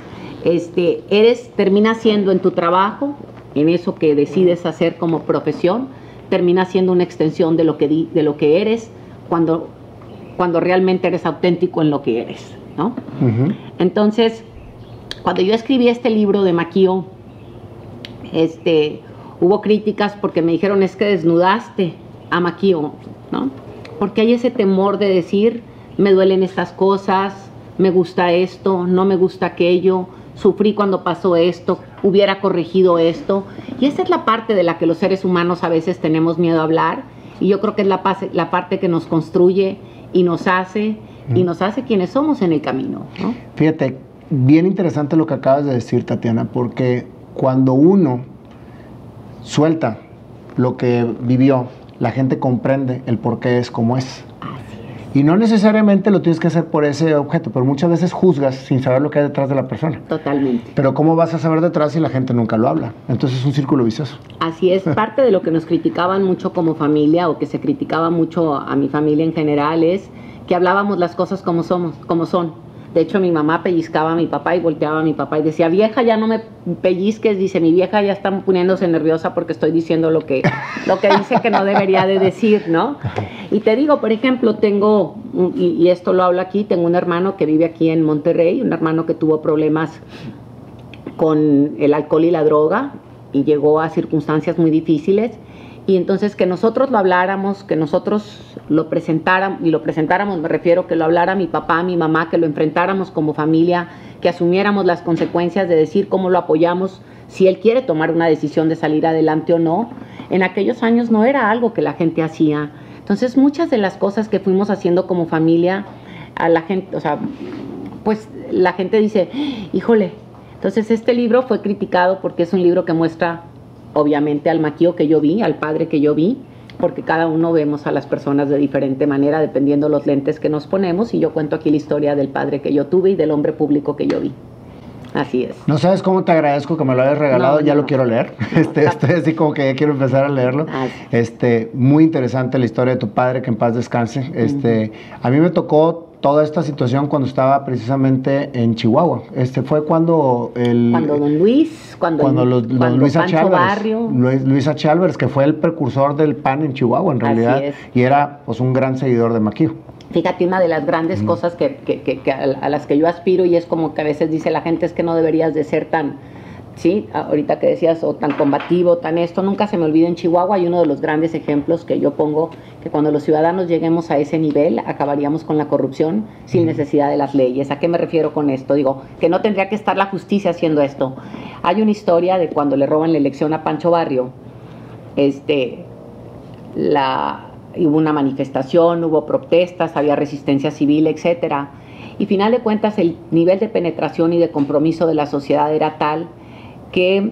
termina siendo en tu trabajo, en eso que decides hacer como profesión, termina siendo una extensión de lo que eres cuando realmente eres auténtico en lo que eres, ¿no? Entonces, cuando yo escribí este libro de Maquio, hubo críticas porque me dijeron, es que desnudaste a Maquio, ¿no? Porque hay ese temor de decir, me duelen estas cosas, me gusta esto, no me gusta aquello, sufrí cuando pasó esto, hubiera corregido esto. Y esa es la parte de la que los seres humanos a veces tenemos miedo a hablar. Y yo creo que es la parte que nos construye y nos hace quienes somos en el camino, ¿no? Fíjate, bien interesante lo que acabas de decir, Tatiana, porque cuando uno suelta lo que vivió, la gente comprende el por qué es como es. Y no necesariamente lo tienes que hacer por ese objeto, pero muchas veces juzgas sin saber lo que hay detrás de la persona. Totalmente. Pero ¿cómo vas a saber detrás si la gente nunca lo habla? Entonces es un círculo vicioso. Así es, parte de lo que nos criticaban mucho como familia, o que se criticaba mucho a mi familia en general, es que hablábamos las cosas como son. De hecho, mi mamá pellizcaba a mi papá y volteaba a mi papá y decía, vieja, ya no me pellizques. Dice, mi vieja ya está poniéndose nerviosa porque estoy diciendo lo que dice que no debería de decir, ¿no? Y te digo, por ejemplo, tengo, y esto lo hablo aquí, tengo un hermano que vive aquí en Monterrey, un hermano que tuvo problemas con el alcohol y la droga y llegó a circunstancias muy difíciles. Y entonces que nosotros lo habláramos, que nosotros lo presentáramos, me refiero que lo hablara mi papá, mi mamá, que lo enfrentáramos como familia, que asumiéramos las consecuencias de decir cómo lo apoyamos, si él quiere tomar una decisión de salir adelante o no. En aquellos años no era algo que la gente hacía. Entonces muchas de las cosas que fuimos haciendo como familia, a la gente, o sea, pues la gente dice, híjole. Entonces este libro fue criticado porque es un libro que muestra... obviamente al Maquio que yo vi, al padre que yo vi, porque cada uno vemos a las personas de diferente manera dependiendo los lentes que nos ponemos, y yo cuento aquí la historia del padre que yo tuve y del hombre público que yo vi. Así es. No sabes cómo te agradezco que me lo hayas regalado, ya lo quiero leer. Estoy así como que ya quiero empezar a leerlo. Muy interesante la historia de tu padre, que en paz descanse. A mí me tocó toda esta situación cuando estaba precisamente en Chihuahua. Fue cuando don Luis, cuando Luis H. Pancho Álvarez, Barrio. Luis H. Álvarez, que fue el precursor del PAN en Chihuahua en realidad, y era pues un gran seguidor de Maquio. Fíjate, una de las grandes cosas a las que yo aspiro, y es como que a veces dice la gente, es que no deberías de ser tan, sí, ahorita que decías, o tan combativo, tan esto, nunca se me olvida en Chihuahua, y uno de los grandes ejemplos que yo pongo, que cuando los ciudadanos lleguemos a ese nivel, acabaríamos con la corrupción sin necesidad de las leyes. ¿A qué me refiero con esto? Digo, que no tendría que estar la justicia haciendo esto. Hay una historia de cuando le roban la elección a Pancho Barrio, hubo una manifestación, hubo protestas, había resistencia civil, etcétera, y final de cuentas el nivel de penetración y de compromiso de la sociedad era tal que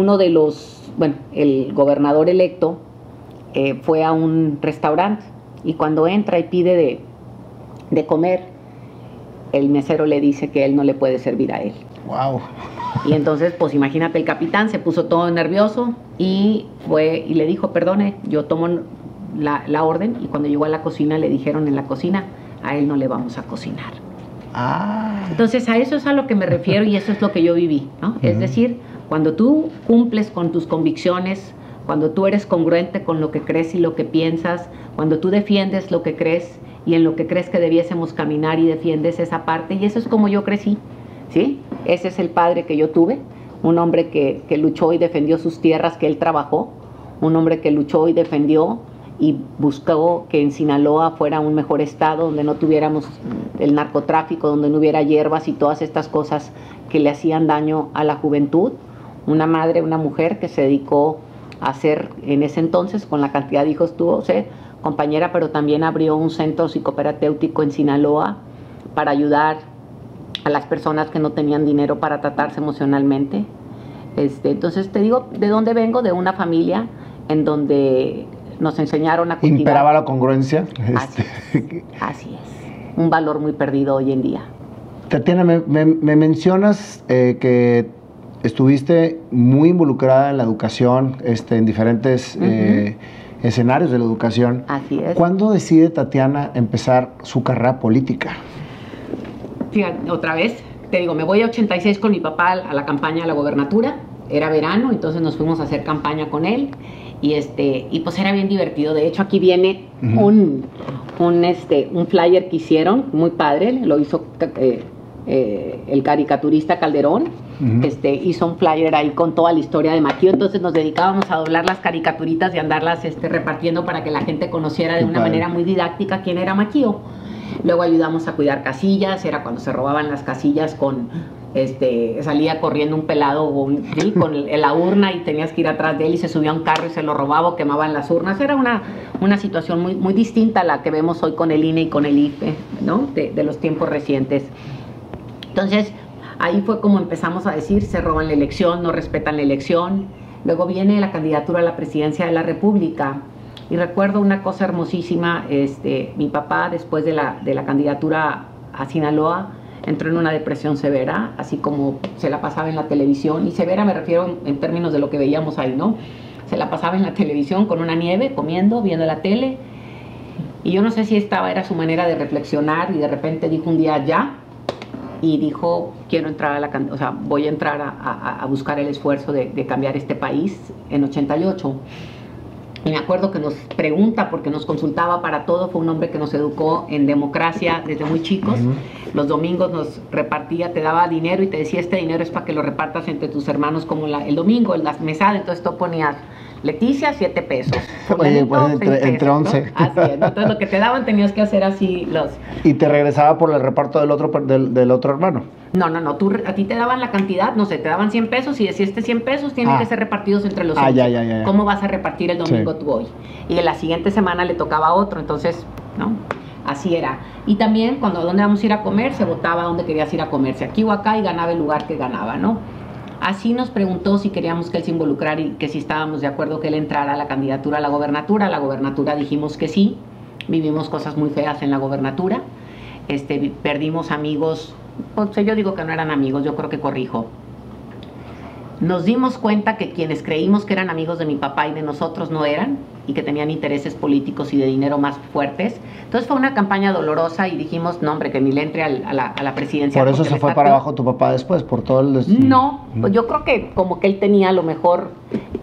el gobernador electo fue a un restaurante, y cuando entra y pide de comer, el mesero le dice que él no le puede servir a él. Wow. Y entonces, pues imagínate, el capitán se puso todo nervioso y fue y le dijo, perdone, yo tomo la orden, y cuando llegó a la cocina le dijeron en la cocina, a él no le vamos a cocinar. Entonces a eso es a lo que me refiero, y eso es lo que yo viví, ¿no? Es decir, cuando tú cumples con tus convicciones, cuando tú eres congruente con lo que crees y lo que piensas, cuando tú defiendes lo que crees y en lo que crees que debiésemos caminar y defiendes esa parte, y eso es como yo crecí, ¿sí? Ese es el padre que yo tuve, un hombre que luchó y defendió sus tierras que él trabajó, un hombre que luchó y defendió y buscó que en Sinaloa fuera un mejor estado, donde no tuviéramos el narcotráfico, donde no hubiera hierbas y todas estas cosas que le hacían daño a la juventud. Una madre, una mujer que se dedicó a hacer en ese entonces, con la cantidad de hijos tuvo, compañera, pero también abrió un centro psicoterapéutico en Sinaloa para ayudar a las personas que no tenían dinero para tratarse emocionalmente. Entonces te digo, ¿de dónde vengo? De una familia en donde nos enseñaron a cultivar. Imperaba la congruencia. Así es. Un valor muy perdido hoy en día. Tatiana, me mencionas que estuviste muy involucrada en la educación, en diferentes escenarios de la educación. Así es. ¿Cuándo decide Tatiana empezar su carrera política? Fíjate, otra vez, te digo, me voy a 86 con mi papá a la campaña a la gobernatura. Era verano, entonces nos fuimos a hacer campaña con él. Y pues era bien divertido. De hecho, aquí viene un flyer que hicieron, muy padre, lo hizo el caricaturista Calderón. Hizo un flyer ahí con toda la historia de Maquio. Entonces nos dedicábamos a doblar las caricaturitas y andarlas repartiendo para que la gente conociera de una manera muy didáctica quién era Maquio. Luego ayudamos a cuidar casillas, era cuando se robaban las casillas salía corriendo un pelado con la urna, y tenías que ir atrás de él, y se subía a un carro y se lo robaba o quemaban las urnas. Era una situación muy, muy distinta a la que vemos hoy con el INE y con el IFE, ¿no? De los tiempos recientes. Entonces, ahí fue como empezamos a decir, se roban la elección, no respetan la elección. Luego viene la candidatura a la presidencia de la República. Y recuerdo una cosa hermosísima, mi papá, después de la candidatura a Sinaloa, entró en una depresión severa, así como se la pasaba en la televisión, y severa me refiero en términos de lo que veíamos ahí, ¿no? Se la pasaba en la televisión con una nieve, comiendo, viendo la tele, y yo no sé si era su manera de reflexionar, y de repente dijo un día ya, y dijo, quiero entrar voy a entrar a buscar el esfuerzo de cambiar este país en 88. Y me acuerdo que nos pregunta, porque nos consultaba para todo, fue un hombre que nos educó en democracia desde muy chicos. Los domingos nos repartía, te daba dinero y te decía, este dinero es para que lo repartas entre tus hermanos como el domingo, en las mesadas. Entonces tú ponías, Leticia, 7 pesos. Oye, pues entre 11. ¿no? Así es, ¿no? Entonces lo que te daban tenías que hacer así ¿Y te regresaba por el reparto del otro hermano? No, a ti te daban la cantidad, no sé, te daban 100 pesos y decías, 100 pesos tienen que ser repartidos entre los 11. Ya. ¿Cómo vas a repartir el domingo tú hoy? Y en la siguiente semana le tocaba a otro, entonces, ¿no? Así era. Y también cuando a dónde vamos a ir a comer, se votaba a dónde querías ir a comer, si aquí o acá, y ganaba el lugar que ganaba, ¿no? Así nos preguntó si queríamos que él se involucrara y que si estábamos de acuerdo que él entrara a la candidatura a la gobernatura. A la gobernatura dijimos que sí, vivimos cosas muy feas en la gobernatura, perdimos amigos, yo digo que no eran amigos, yo creo que corrijo. nos dimos cuenta que quienes creímos que eran amigos de mi papá y de nosotros no eran, y que tenían intereses políticos y de dinero más fuertes. Entonces fue una campaña dolorosa y dijimos, no hombre, que ni le entre a la presidencia. ¿Por eso se fue para abajo tu papá después? ¿Por todo el...? No, pues yo creo que como que él tenía a lo mejor...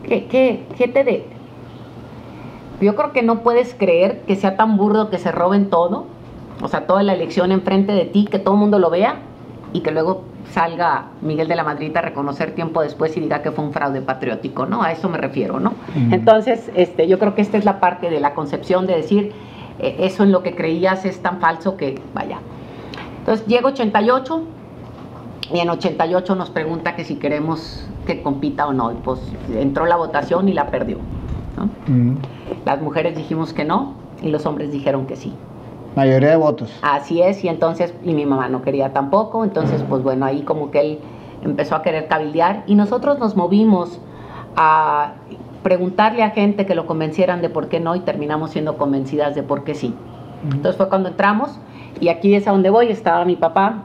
Yo creo que no puedes creer que sea tan burdo que se roben todo, o sea, toda la elección enfrente de ti, que todo el mundo lo vea, y que luego salga Miguel de la Madrid a reconocer tiempo después y diga que fue un fraude patriótico, ¿no? A eso me refiero, ¿no? Entonces, yo creo que esta es la parte de la concepción de decir, eso en lo que creías es tan falso que, vaya. Entonces, llega 88, y en 88 nos pregunta que si queremos que compita o no, y pues entró la votación y la perdió, ¿no? Las mujeres dijimos que no, y los hombres dijeron que sí. Mayoría de votos. Así es, y entonces, y mi mamá no quería tampoco, entonces pues bueno, ahí como que él empezó a querer cabildear, y nosotros nos movimos a preguntarle a gente que lo convencieran de por qué no, y terminamos siendo convencidas de por qué sí. Entonces fue cuando entramos, y aquí es a donde voy, estaba mi papá,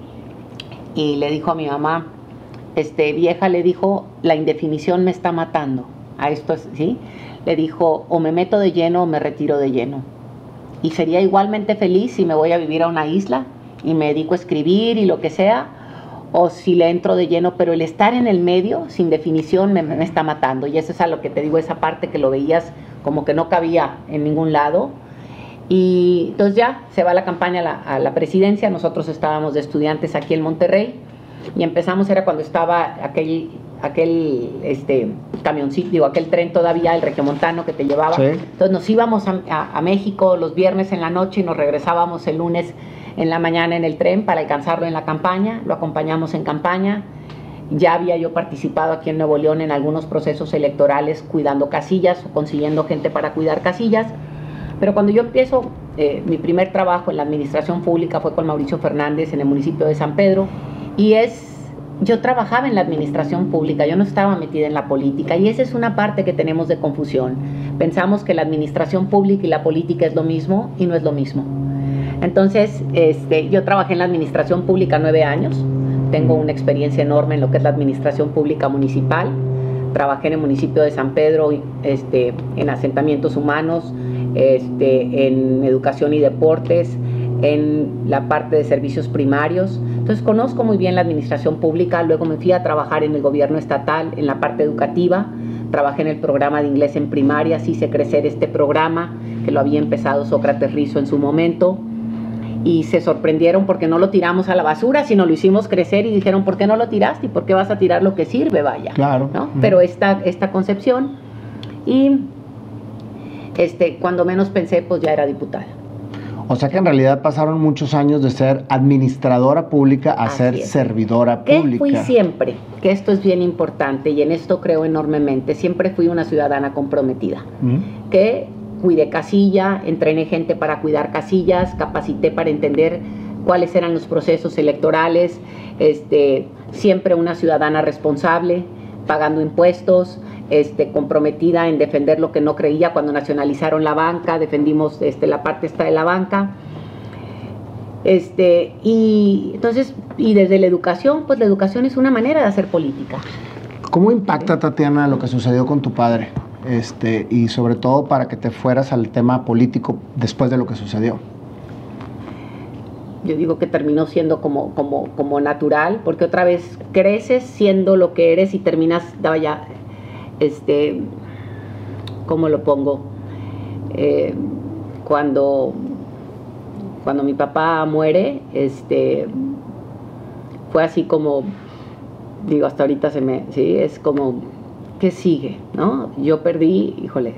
y le dijo a mi mamá, vieja, le dijo, la indefinición me está matando, a esto, ¿sí? Le dijo, o me meto de lleno o me retiro de lleno. Y sería igualmente feliz si me voy a vivir a una isla y me dedico a escribir y lo que sea, o si le entro de lleno, pero el estar en el medio, sin definición, me está matando. Y eso es a lo que te digo, esa parte que lo veías como que no cabía en ningún lado. Y entonces ya se va la campaña a la presidencia. Nosotros estábamos de estudiantes aquí en Monterrey y empezamos, era cuando estaba aquel camioncito, digo, aquel tren todavía, el regiomontano que te llevaba. Sí. Entonces nos íbamos a México los viernes en la noche y nos regresábamos el lunes en la mañana en el tren para alcanzarlo en la campaña. Lo acompañamos en campaña. Ya había yo participado aquí en Nuevo León en algunos procesos electorales cuidando casillas o consiguiendo gente para cuidar casillas. Pero cuando yo empiezo, mi primer trabajo en la administración pública fue con Mauricio Fernández en el municipio de San Pedro. Y yo trabajaba en la administración pública, yo no estaba metida en la política, y esa es una parte que tenemos de confusión. Pensamos que la administración pública y la política es lo mismo, y no es lo mismo. Entonces, yo trabajé en la administración pública 9 años, tengo una experiencia enorme en lo que es la administración pública municipal. Trabajé en el municipio de San Pedro, en asentamientos humanos, en educación y deportes, en la parte de servicios primarios. Entonces conozco muy bien la administración pública. Luego me fui a trabajar en el gobierno estatal en la parte educativa, trabajé en el programa de inglés en primaria, hice crecer este programa que lo había empezado Sócrates Rizo en su momento, y se sorprendieron porque no lo tiramos a la basura, sino lo hicimos crecer, y dijeron, ¿por qué no lo tiraste? ¿Y por qué vas a tirar lo que sirve? Vaya, claro, ¿no? Pero esta concepción, y cuando menos pensé, pues ya era diputada. O sea que en realidad pasaron muchos años de ser administradora pública a ser servidora pública. Fui siempre, que esto es bien importante, y en esto creo enormemente. Siempre fui una ciudadana comprometida, que cuidé casilla, entrené gente para cuidar casillas, capacité para entender cuáles eran los procesos electorales, siempre una ciudadana responsable, pagando impuestos, comprometida en defender lo que no creía. Cuando nacionalizaron la banca, defendimos la parte esta de la banca. Y entonces, y desde la educación, pues la educación es una manera de hacer política. ¿Cómo impacta, Tatiana, lo que sucedió con tu padre? Y sobre todo para que te fueras al tema político después de lo que sucedió. Yo digo que terminó siendo como natural, porque otra vez creces siendo lo que eres y terminas, vaya, ¿cómo lo pongo? Cuando mi papá muere, fue así como, digo, hasta ahorita sí, es como, ¿qué sigue? ¿No? Yo perdí,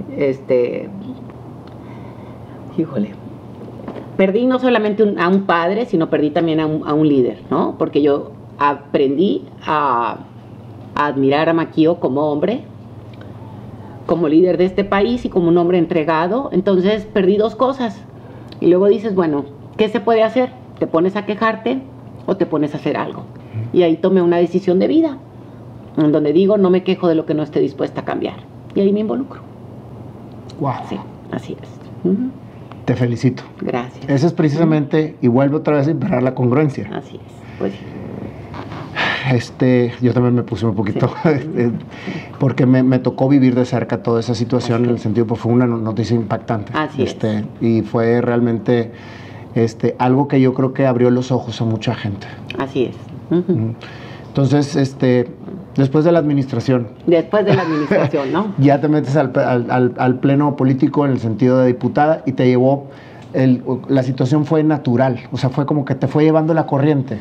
perdí no solamente a un padre, sino perdí también a un líder, ¿no? Porque yo aprendí a admirar a Maquio como hombre, como líder de este país y como un hombre entregado. Entonces perdí dos cosas. Y luego dices, bueno, ¿qué se puede hacer? ¿Te pones a quejarte o te pones a hacer algo? Y ahí tomé una decisión de vida, en donde digo, no me quejo de lo que no esté dispuesta a cambiar. Y ahí me involucro. Wow. Sí, así es. Te felicito. Gracias. Eso es precisamente, y vuelvo otra vez a imperar la congruencia. Así es, pues sí. Yo también me puse un poquito, sí. Porque me tocó vivir de cerca toda esa situación, en el sentido, pues fue una noticia impactante. Así es. Y fue realmente algo que yo creo que abrió los ojos a mucha gente. Así es. Entonces, después de la administración. Después de la administración, ¿no? Ya te metes al pleno político en el sentido de diputada y te llevó, la situación fue natural, o sea, fue como que te fue llevando la corriente.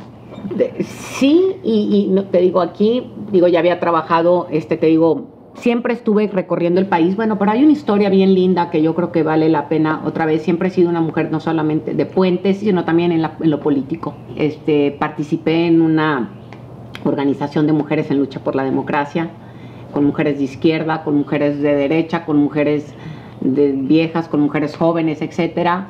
Sí, y te digo, aquí, ya había trabajado, te digo, siempre estuve recorriendo el país, bueno, pero hay una historia bien linda que yo creo que vale la pena otra vez. Siempre he sido una mujer no solamente de puentes, sino también en lo político. Participé en una organización de mujeres en lucha por la democracia, con mujeres de izquierda, con mujeres de derecha, con mujeres viejas, con mujeres jóvenes, etcétera.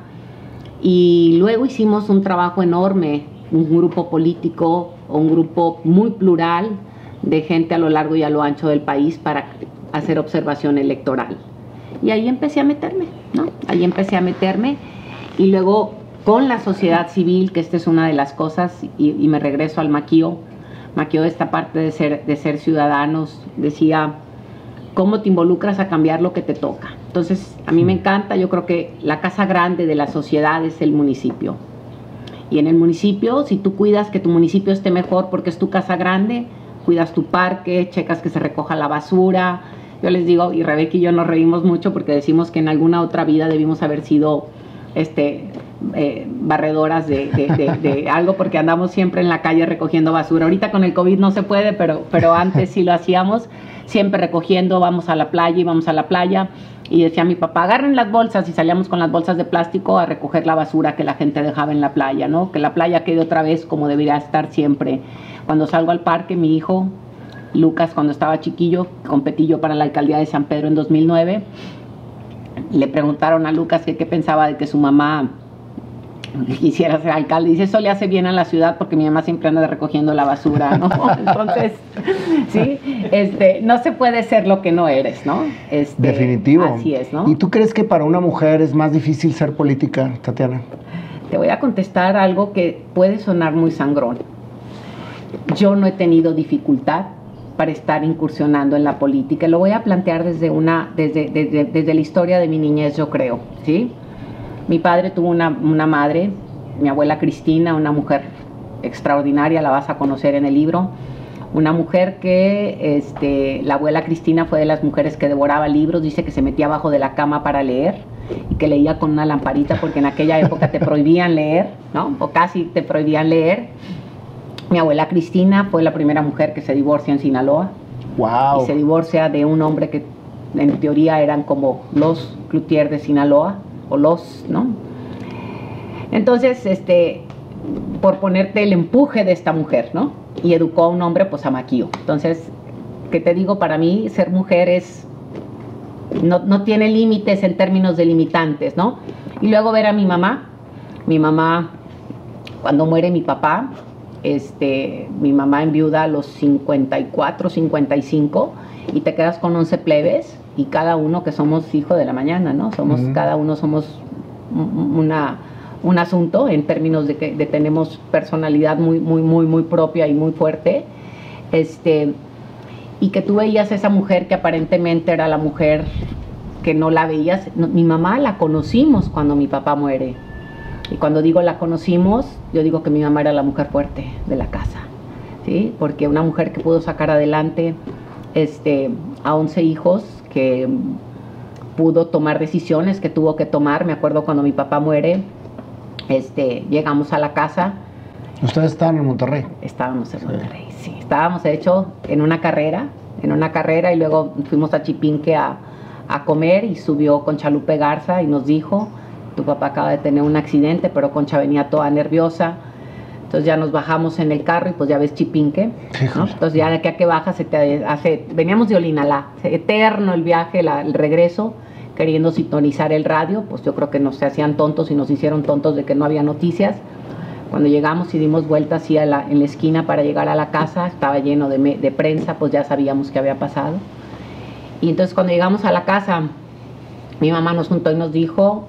Y luego hicimos un trabajo enorme, un grupo político, un grupo muy plural de gente a lo largo y a lo ancho del país para hacer observación electoral. Y ahí empecé a meterme, ¿no? Ahí empecé a meterme y luego con la sociedad civil, que esta es una de las cosas, y me regreso al Maquío, esta parte de ser ciudadanos, decía, ¿cómo te involucras a cambiar lo que te toca? Entonces, a mí me encanta, yo creo que la casa grande de la sociedad es el municipio. Y en el municipio, si tú cuidas que tu municipio esté mejor porque es tu casa grande, cuidas tu parque, checas que se recoja la basura. Yo les digo, y Rebeca y yo nos reímos mucho porque decimos que en alguna otra vida debimos haber sido barredoras de algo, porque andamos siempre en la calle recogiendo basura. Ahorita con el COVID no se puede, pero antes sí lo hacíamos, siempre recogiendo. Vamos a la playa, íbamos a la playa y decía mi papá, agarren las bolsas, y salíamos con las bolsas de plástico a recoger la basura que la gente dejaba en la playa, ¿no? Que la playa quede otra vez como debería estar siempre. Cuando salgo al parque, mi hijo Lucas, cuando estaba chiquillo, competí yo para la alcaldía de San Pedro en 2009, le preguntaron a Lucas qué pensaba de que su mamá quisiera ser alcalde. Dice, eso le hace bien a la ciudad porque mi mamá siempre anda recogiendo la basura, ¿no? Entonces, sí, no se puede ser lo que no eres, ¿no? Definitivo. Así es, ¿no? ¿Y tú crees que para una mujer es más difícil ser política, Tatiana? Te voy a contestar algo que puede sonar muy sangrón. Yo no he tenido dificultad para estar incursionando en la política. Lo voy a plantear desde la historia de mi niñez, yo creo, ¿sí? Mi padre tuvo una madre, mi abuela Cristina, una mujer extraordinaria, la vas a conocer en el libro. Una mujer que, la abuela Cristina fue de las mujeres que devoraba libros, dice que se metía abajo de la cama para leer y que leía con una lamparita porque en aquella época te prohibían leer, ¿no? O casi te prohibían leer. Mi abuela Cristina fue la primera mujer que se divorcia en Sinaloa. Wow. Y se divorcia de un hombre que en teoría eran como los Cloutier de Sinaloa, o ¿no? Entonces, por ponerte el empuje de esta mujer, ¿no? Y educó a un hombre, pues, a Maquío. Entonces, ¿qué te digo? Para mí, ser mujer no tiene límites en términos de limitantes, ¿no? Y luego ver a mi mamá, cuando muere mi papá, mi mamá enviuda a los 54, 55, y te quedas con 11 plebes, y cada uno que somos hijo de la mañana, ¿no? Cada uno somos un asunto en términos de que tenemos personalidad muy propia y muy fuerte. Y que tú veías esa mujer que aparentemente era la mujer que no la veías. Mi mamá la conocimos cuando mi papá muere. Y cuando digo la conocimos, yo digo que mi mamá era la mujer fuerte de la casa, ¿sí? Porque una mujer que pudo sacar adelante a 11 hijos, que pudo tomar decisiones que tuvo que tomar. Me acuerdo cuando mi papá muere, llegamos a la casa. ¿Ustedes estaban en Monterrey? Estábamos en Monterrey, sí. Estábamos, de hecho, en una carrera, y luego fuimos a Chipinque a comer, y subió Concha Lupe Garza y nos dijo, tu papá acaba de tener un accidente, pero Concha venía toda nerviosa. Entonces ya nos bajamos en el carro y pues ya ves Chipinque, ¿no? Entonces ya de aquí a que bajas se te hace, veníamos de Olinalá, eterno el viaje, el regreso, queriendo sintonizar el radio. Pues yo creo que nos hacían tontos y nos hicieron tontos de que no había noticias. Cuando llegamos y dimos vuelta así en la esquina para llegar a la casa, estaba lleno de prensa, pues ya sabíamos qué había pasado. Y entonces cuando llegamos a la casa, mi mamá nos juntó y nos dijo,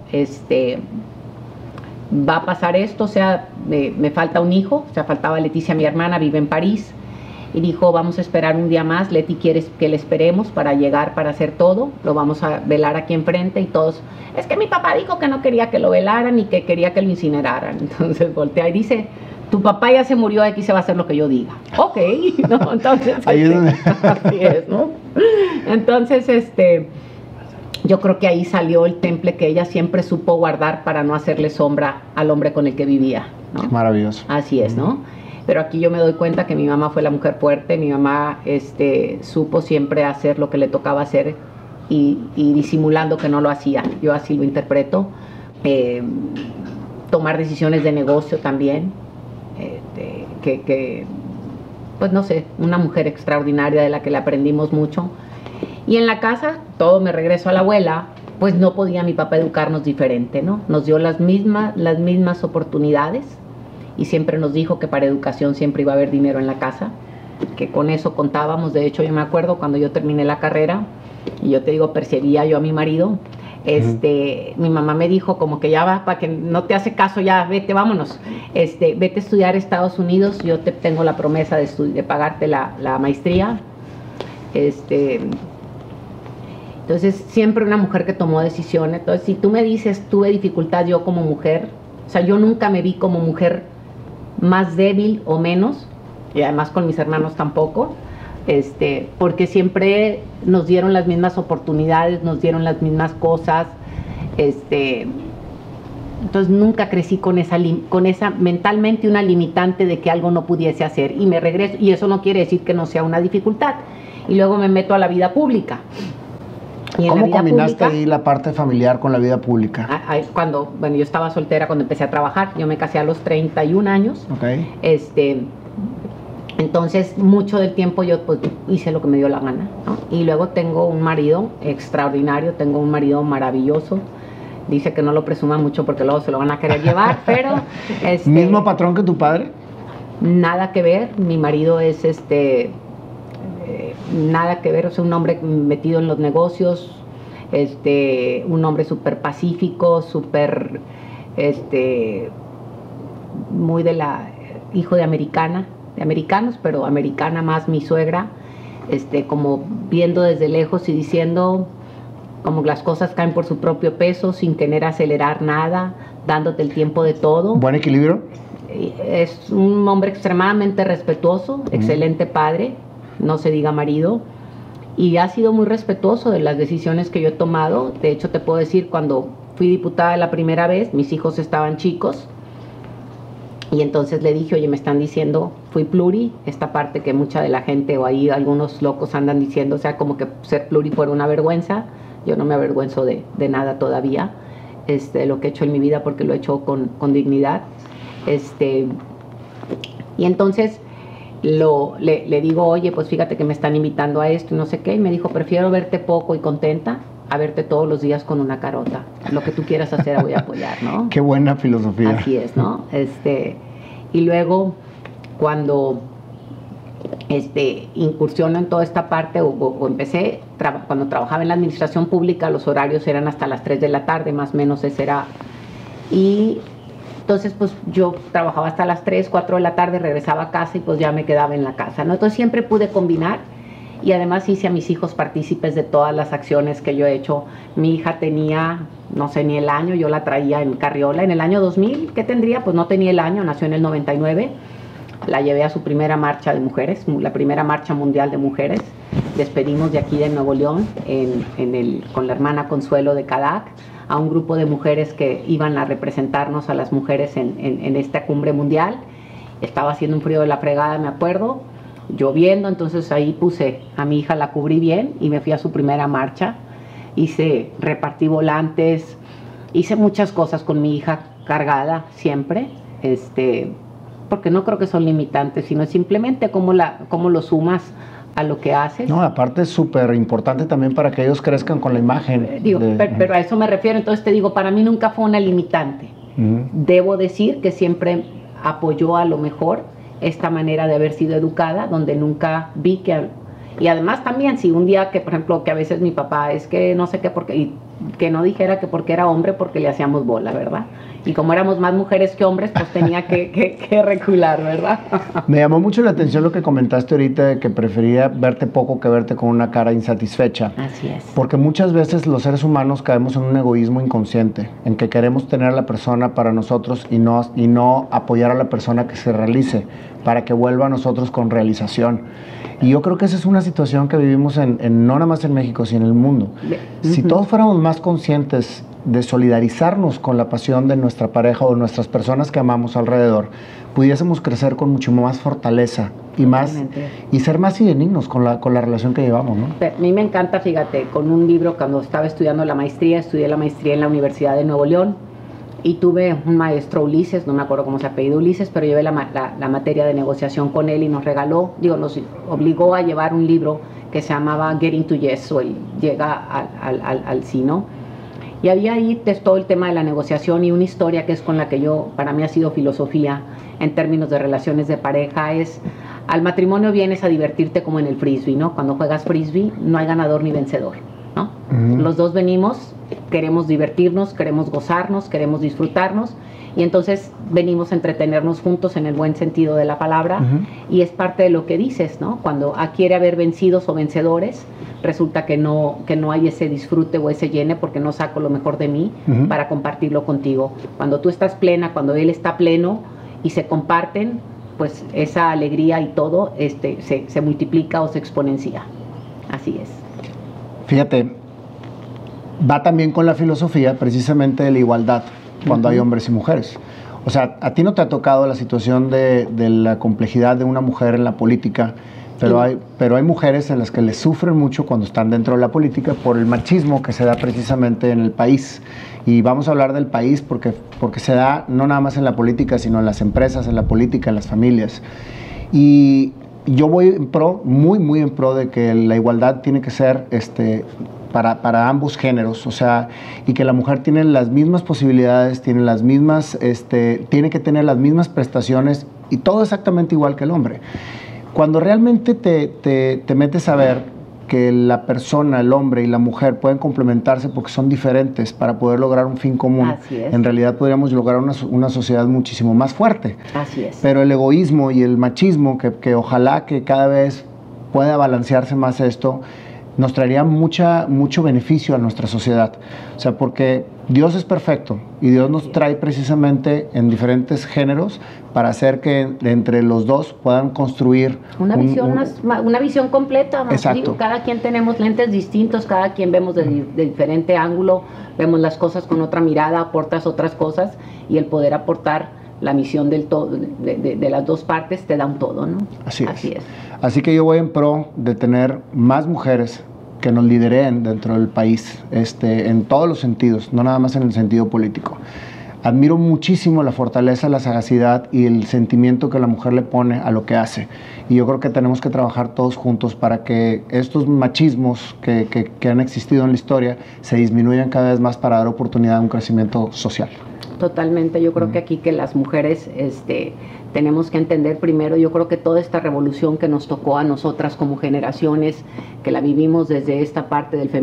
va a pasar esto, o sea, me falta un hijo, o sea, faltaba Leticia, mi hermana, vive en París, y dijo, vamos a esperar un día más, Leti quiere que le esperemos para llegar, para hacer todo, lo vamos a velar aquí enfrente, y todos, es que mi papá dijo que no quería que lo velaran y que quería que lo incineraran. Entonces voltea y dice, tu papá ya se murió, aquí se va a hacer lo que yo diga. Ok, ¿no? Entonces, así es, ¿no? Entonces, yo creo que ahí salió el temple que ella siempre supo guardar para no hacerle sombra al hombre con el que vivía, ¿no? Maravilloso. Así es, ¿no? Pero aquí yo me doy cuenta que mi mamá fue la mujer fuerte, mi mamá supo siempre hacer lo que le tocaba hacer y disimulando que no lo hacía. Yo así lo interpreto. Tomar decisiones de negocio también, pues no sé, una mujer extraordinaria de la que le aprendimos mucho. Y en la casa, todo me regreso a la abuela, pues no podía mi papá educarnos diferente, ¿no? Nos dio las mismas oportunidades y siempre nos dijo que para educación siempre iba a haber dinero en la casa, que con eso contábamos. De hecho, yo me acuerdo cuando yo terminé la carrera, y yo te digo, perseguía yo a mi marido, mi mamá me dijo como que ya va, para que no te hace caso, ya vete, vámonos, vete a estudiar a Estados Unidos, yo te tengo la promesa de pagarte la maestría. Entonces, siempre una mujer que tomó decisiones. Entonces, si tú me dices, tuve dificultad yo como mujer, o sea, yo nunca me vi como mujer más débil o menos, y además con mis hermanos tampoco, porque siempre nos dieron las mismas oportunidades, nos dieron las mismas cosas, entonces nunca crecí con esa mentalmente una limitante de que algo no pudiese hacer, y me regreso, y eso no quiere decir que no sea una dificultad, y luego me meto a la vida pública. ¿Cómo combinaste ahí la parte familiar con la vida pública? Bueno, yo estaba soltera cuando empecé a trabajar. Yo me casé a los 31 años. Okay. Entonces, mucho del tiempo yo pues hice lo que me dio la gana, ¿no? Y luego tengo un marido extraordinario, tengo un marido maravilloso. Dice que no lo presuma mucho porque luego se lo van a querer llevar, pero... ¿Mismo patrón que tu padre? Nada que ver. Mi marido es nada que ver, o sea, un hombre metido en los negocios, un hombre súper pacífico, súper, muy hijo de americanos, pero americana más mi suegra, como viendo desde lejos y diciendo como las cosas caen por su propio peso, sin querer acelerar nada, dándote el tiempo de todo. ¿Buen equilibrio? Es un hombre extremadamente respetuoso, excelente padre, no se diga marido, y ha sido muy respetuoso de las decisiones que yo he tomado. De hecho, te puedo decir, cuando fui diputada la primera vez, mis hijos estaban chicos, y entonces le dije, oye, me están diciendo, fui pluri, esta parte que mucha de la gente o ahí algunos locos andan diciendo, o sea, como que ser pluri fuera una vergüenza. Yo no me avergüenzo de nada todavía, de lo que he hecho en mi vida, porque lo he hecho con dignidad. Y entonces le digo, oye, pues fíjate que me están invitando a esto y no sé qué, y me dijo, prefiero verte poco y contenta a verte todos los días con una carota. Lo que tú quieras hacer voy a apoyar, ¿no? Qué buena filosofía. Así es, ¿no? Y luego, cuando incursiono en toda esta parte, o empecé, cuando trabajaba en la administración pública, los horarios eran hasta las 3 de la tarde, más o menos ese era. Y entonces, pues yo trabajaba hasta las 3, 4 de la tarde, regresaba a casa y pues ya me quedaba en la casa, ¿no? Entonces siempre pude combinar, y además hice a mis hijos partícipes de todas las acciones que yo he hecho. Mi hija tenía, no sé ni el año, yo la traía en carriola en el año 2000, ¿qué tendría? Pues no tenía el año, nació en el 99, la llevé a su primera marcha de mujeres, la primera marcha mundial de mujeres. Despedimos de aquí de Nuevo León, con la hermana Consuelo de Cadac, a un grupo de mujeres que iban a representarnos a las mujeres en esta cumbre mundial. Estaba haciendo un frío de la fregada, me acuerdo, lloviendo, entonces ahí puse a mi hija, la cubrí bien y me fui a su primera marcha. Repartí volantes, hice muchas cosas con mi hija cargada siempre, porque no creo que son limitantes, sino simplemente cómo lo sumas a lo que haces. No, aparte es súper importante también para que ellos crezcan con la imagen. Pero a eso me refiero. Entonces te digo, para mí nunca fue una limitante. Debo decir que siempre apoyó a lo mejor esta manera de haber sido educada, donde nunca vi Y además también, si un día que, por ejemplo, que a veces mi papá es que no sé qué, porque, y que no dijera que porque era hombre, porque le hacíamos bola, ¿verdad? Y como éramos más mujeres que hombres, pues tenía que recular, ¿verdad? Me llamó mucho la atención lo que comentaste ahorita, de que prefería verte poco que verte con una cara insatisfecha. Así es. Porque muchas veces los seres humanos caemos en un egoísmo inconsciente, en que queremos tener a la persona para nosotros y no apoyar a la persona que se realice, para que vuelva a nosotros con realización. Y yo creo que esa es una situación que vivimos no nada más en México, sino en el mundo. Si todos fuéramos más conscientes de solidarizarnos con la pasión de nuestra pareja o nuestras personas que amamos alrededor, pudiésemos crecer con mucho más fortaleza y ser más fidedignos con la relación que llevamos, ¿no? A mí me encanta, fíjate, con un libro, cuando estaba estudiando la maestría, estudié la maestría en la Universidad de Nuevo León y tuve un maestro, Ulises, no me acuerdo cómo se apellida Ulises, pero llevé la materia de negociación con él y nos obligó a llevar un libro que se llamaba Getting to Yes, o el Llega al Sí, ¿no? Y había ahí todo el tema de la negociación y una historia que es con la que para mí ha sido filosofía en términos de relaciones de pareja, es al matrimonio vienes a divertirte como en el frisbee, ¿no? Cuando juegas frisbee no hay ganador ni vencedor, ¿no? Los dos venimos, queremos divertirnos, queremos gozarnos, queremos disfrutarnos y entonces venimos a entretenernos juntos en el buen sentido de la palabra y es parte de lo que dices, ¿no? Cuando quiere haber vencidos o vencedores, resulta que no hay ese disfrute o ese llene porque no saco lo mejor de mí para compartirlo contigo. Cuando tú estás plena, cuando él está pleno y se comparten, pues esa alegría y todo se multiplica o se exponencia. Así es. Fíjate, va también con la filosofía precisamente de la igualdad cuando hay hombres y mujeres. O sea, a ti no te ha tocado la situación de la complejidad de una mujer en la política, pero hay mujeres en las que les sufren mucho cuando están dentro de la política por el machismo que se da precisamente en el país. Y vamos a hablar del país porque se da no nada más en la política, sino en las empresas, en la política, en las familias. Y yo voy en pro, muy en pro de que la igualdad tiene que ser para ambos géneros, o sea, y que la mujer tiene las mismas posibilidades, tiene que tener las mismas prestaciones y todo exactamente igual que el hombre. Cuando realmente te metes a ver que la persona, el hombre y la mujer pueden complementarse porque son diferentes para poder lograr un fin común, en realidad podríamos lograr una sociedad muchísimo más fuerte. Así es. Pero el egoísmo y el machismo, que ojalá que cada vez pueda balancearse más esto, nos traería mucho beneficio a nuestra sociedad. O sea, porque Dios es perfecto y Dios nos trae precisamente en diferentes géneros para hacer que entre los dos puedan construir una visión completa. Exacto. Digo, cada quien tenemos lentes distintos, cada quien vemos de diferente ángulo, vemos las cosas con otra mirada, aportas otras cosas y el poder aportar la misión del todo, de las dos partes te da un todo, ¿no? Así es. Así que yo voy en pro de tener más mujeres que nos lideren dentro del país, en todos los sentidos, no nada más en el sentido político. Admiro muchísimo la fortaleza, la sagacidad y el sentimiento que la mujer le pone a lo que hace. Y yo creo que tenemos que trabajar todos juntos para que estos machismos que han existido en la historia se disminuyan cada vez más para dar oportunidad a un crecimiento social. Totalmente, yo creo que aquí que las mujeres tenemos que entender primero, yo creo que toda esta revolución que nos tocó a nosotras como generaciones, que la vivimos desde esta parte del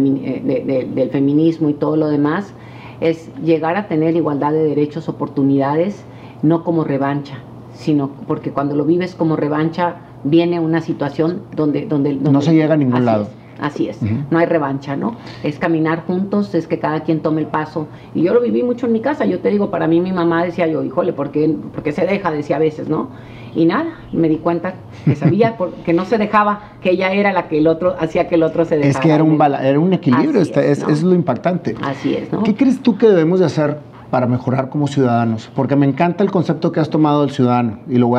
feminismo y todo lo demás, es llegar a tener igualdad de derechos, oportunidades, no como revancha, sino porque cuando lo vives como revancha viene una situación donde no se llega a ningún lado. Así es, no hay revancha, ¿no? Es caminar juntos, es que cada quien tome el paso. Y yo lo viví mucho en mi casa, yo te digo, para mí mi mamá decía yo, híjole, ¿por qué se deja? Decía a veces, ¿no? Y nada, me di cuenta que sabía que no se dejaba, que ella era la que el otro hacía que el otro se dejara. Es que era un equilibrio, es lo impactante. Así es, ¿no? ¿Qué crees tú que debemos de hacer para mejorar como ciudadanos? Porque me encanta el concepto que has tomado del ciudadano y lo voy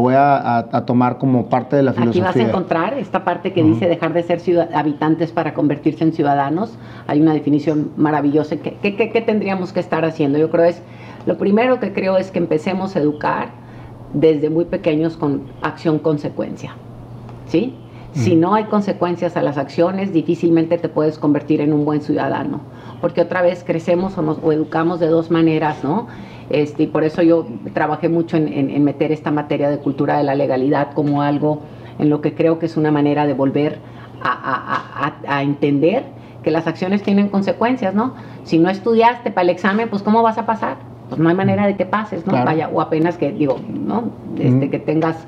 a tomar como parte de la filosofía. Aquí vas a encontrar esta parte que dice dejar de ser habitantes para convertirse en ciudadanos. Hay una definición maravillosa. ¿Qué tendríamos que estar haciendo? Yo creo lo primero que creo es que empecemos a educar desde muy pequeños con acción-consecuencia, ¿sí? Si no hay consecuencias a las acciones, difícilmente te puedes convertir en un buen ciudadano, porque otra vez crecemos o educamos de dos maneras, ¿no? Y por eso yo trabajé mucho en meter esta materia de cultura de la legalidad como algo en lo que creo que es una manera de volver a entender que las acciones tienen consecuencias, ¿no? Si no estudiaste para el examen, pues ¿cómo vas a pasar? Pues no hay manera de que pases, ¿no? Claro. Vaya, o apenas que, digo, ¿no? Que tengas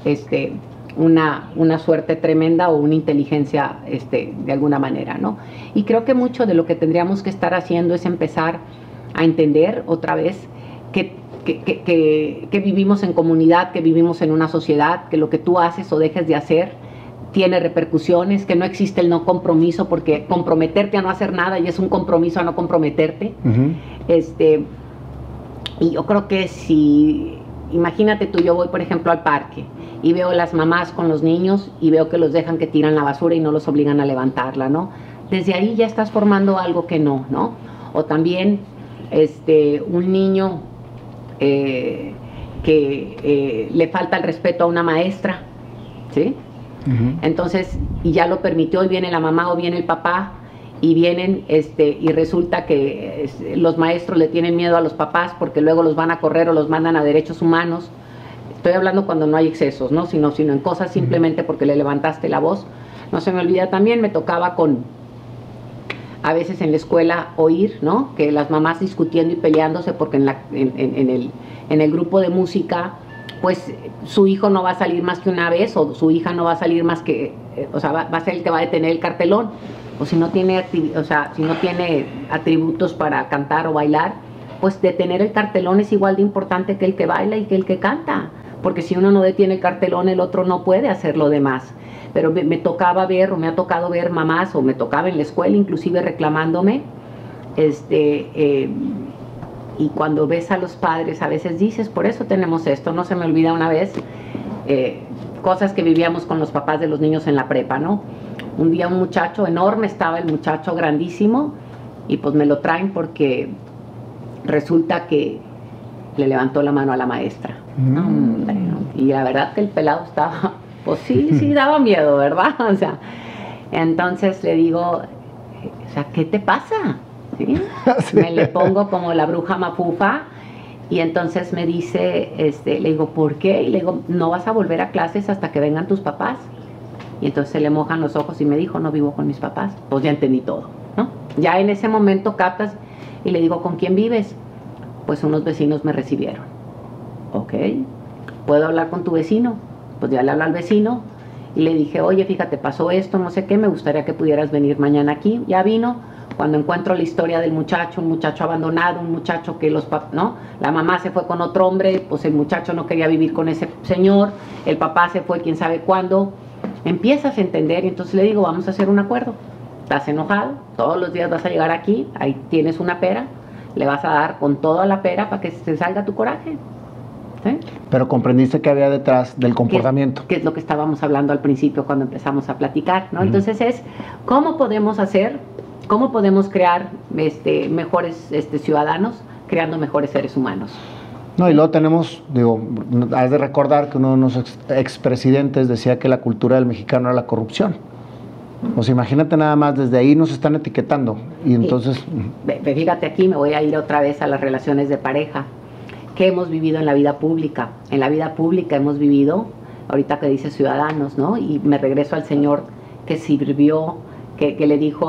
una suerte tremenda o una inteligencia de alguna manera, ¿no? Y creo que mucho de lo que tendríamos que estar haciendo es empezar a entender otra vez que vivimos en comunidad, que vivimos en una sociedad, que lo que tú haces o dejes de hacer tiene repercusiones, que no existe el no compromiso, porque comprometerte a no hacer nada y es un compromiso a no comprometerte. Y yo creo que si, imagínate tú, yo voy por ejemplo al parque y veo las mamás con los niños y veo que los dejan que tiran la basura y no los obligan a levantarla, ¿no? Desde ahí ya estás formando algo que no, ¿no? O también un niño que le falta el respeto a una maestra, ¿sí? Entonces, y ya lo permitió, y viene la mamá o viene el papá y vienen y resulta que los maestros le tienen miedo a los papás porque luego los van a correr o los mandan a derechos humanos. Estoy hablando cuando no hay excesos, ¿no? Sino en cosas simplemente porque le levantaste la voz. No se me olvida también, me tocaba a veces en la escuela oír, ¿no? Que las mamás discutiendo y peleándose porque en el grupo de música, pues su hijo no va a salir más que una vez, o su hija no va a salir más que, o sea, va a ser el que va a detener el cartelón, o si no tiene atributos para cantar o bailar, pues detener el cartelón es igual de importante que el que baila y que el que canta, porque si uno no detiene el cartelón, el otro no puede hacer lo demás. Pero me tocaba ver, o me ha tocado ver mamás, o me tocaba en la escuela inclusive reclamándome, y cuando ves a los padres a veces dices, por eso tenemos esto. No se me olvida una vez cosas que vivíamos con los papás de los niños en la prepa, ¿no? Un día un muchacho enorme, estaba el muchacho grandísimo, y pues me lo traen porque resulta que le levantó la mano a la maestra. Hombre, ¿no? Y la verdad que el pelado estaba, pues sí daba miedo, ¿verdad? O sea, entonces le digo, o sea, ¿qué te pasa? ¿Sí? Sí. Me le pongo como la bruja mafufa, y entonces me dice, le digo, ¿por qué? Y le digo, no vas a volver a clases hasta que vengan tus papás. Y entonces se le mojan los ojos y me dijo, no vivo con mis papás. Pues ya entendí todo, ¿no? Ya en ese momento captas, y le digo, ¿con quién vives? Pues unos vecinos me recibieron. Ok, ¿puedo hablar con tu vecino? Pues ya le hablo al vecino y le dije, oye, fíjate, pasó esto, no sé qué, me gustaría que pudieras venir mañana aquí. Ya vino. Cuando encuentro la historia del muchacho, un muchacho abandonado, un muchacho que ¿no? La mamá se fue con otro hombre, pues el muchacho no quería vivir con ese señor, el papá se fue quién sabe cuándo. Empiezas a entender, y entonces le digo, vamos a hacer un acuerdo. Estás enojado, todos los días vas a llegar aquí, ahí tienes una pera, le vas a dar con toda la pera para que se salga tu coraje. ¿Sí? Pero comprendiste que había detrás del comportamiento. Que es lo que estábamos hablando al principio cuando empezamos a platicar, ¿no? Entonces es, ¿cómo podemos crear mejores ciudadanos creando mejores seres humanos? No, y luego tenemos, digo, has de recordar que uno de los expresidentes decía que la cultura del mexicano era la corrupción. Pues imagínate nada más, desde ahí nos están etiquetando. Y entonces... Fíjate, aquí me voy a ir otra vez a las relaciones de pareja. ¿Qué hemos vivido en la vida pública? En la vida pública hemos vivido, ahorita que dice ciudadanos, ¿no? Y me regreso al señor que sirvió, que le dijo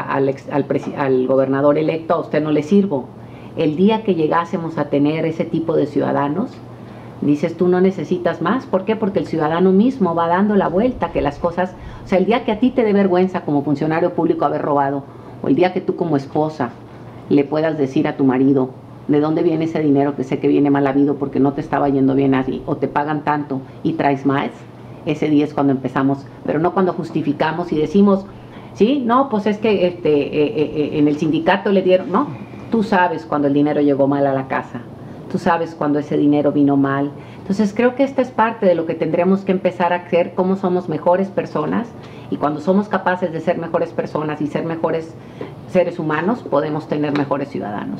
al gobernador electo, a usted no le sirvo. El día que llegásemos a tener ese tipo de ciudadanos, dices, tú no necesitas más. ¿Por qué? Porque el ciudadano mismo va dando la vuelta, que las cosas... O sea, el día que a ti te dé vergüenza como funcionario público haber robado, o el día que tú como esposa le puedas decir a tu marido, ¿de dónde viene ese dinero que sé que viene mal habido porque no te estaba yendo bien así, o te pagan tanto y traes más? Ese día es cuando empezamos, pero no cuando justificamos y decimos, sí, no, pues es que en el sindicato le dieron, no, tú sabes cuando el dinero llegó mal a la casa, tú sabes cuando ese dinero vino mal. Entonces creo que esta es parte de lo que tendremos que empezar a hacer, cómo somos mejores personas, y cuando somos capaces de ser mejores personas y ser mejores seres humanos, podemos tener mejores ciudadanos.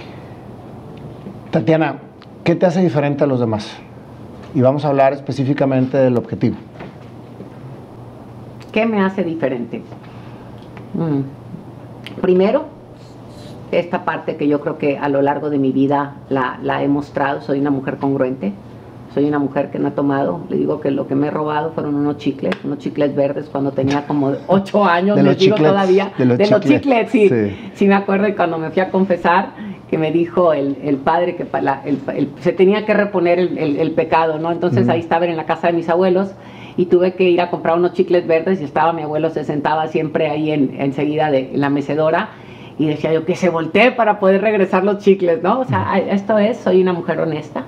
Tatiana, ¿qué te hace diferente a los demás? Y vamos a hablar específicamente del objetivo. ¿Qué me hace diferente? Primero, esta parte que yo creo que a lo largo de mi vida la he mostrado, soy una mujer congruente, soy una mujer que no ha tomado. Le digo que lo que me he robado fueron unos chicles verdes cuando tenía como 8 años, les digo todavía. De los chiclets, sí. Sí me acuerdo, y cuando me fui a confesar, que me dijo el padre que se tenía que reponer el pecado, ¿no? Entonces ahí estaba en la casa de mis abuelos, y tuve que ir a comprar unos chicles verdes, y estaba mi abuelo, se sentaba siempre ahí enseguida en la mecedora, y decía yo que se voltee para poder regresar los chicles, ¿no? O sea, esto es, soy una mujer honesta.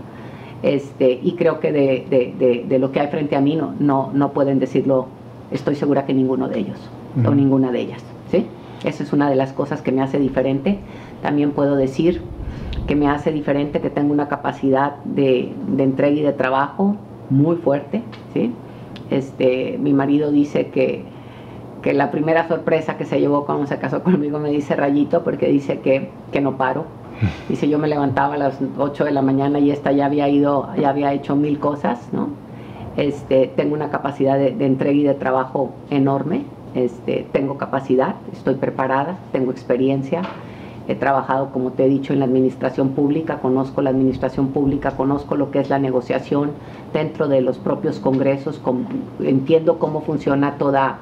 Y creo que de lo que hay frente a mí no pueden decirlo, estoy segura que ninguno de ellos, o ninguna de ellas, ¿sí? Esa es una de las cosas que me hace diferente. También puedo decir que me hace diferente que tengo una capacidad de entrega y de trabajo muy fuerte, ¿sí? Mi marido dice que la primera sorpresa que se llevó cuando se casó conmigo, me dice Rayito, porque dice que no paro. Dice, yo me levantaba a las 8 de la mañana y esta ya había hecho 1000 cosas, ¿no? Tengo una capacidad de entrega y de trabajo enorme. Tengo capacidad, estoy preparada, tengo experiencia. He trabajado, como te he dicho, en la administración pública, conozco la administración pública, conozco lo que es la negociación dentro de los propios congresos, entiendo cómo funciona toda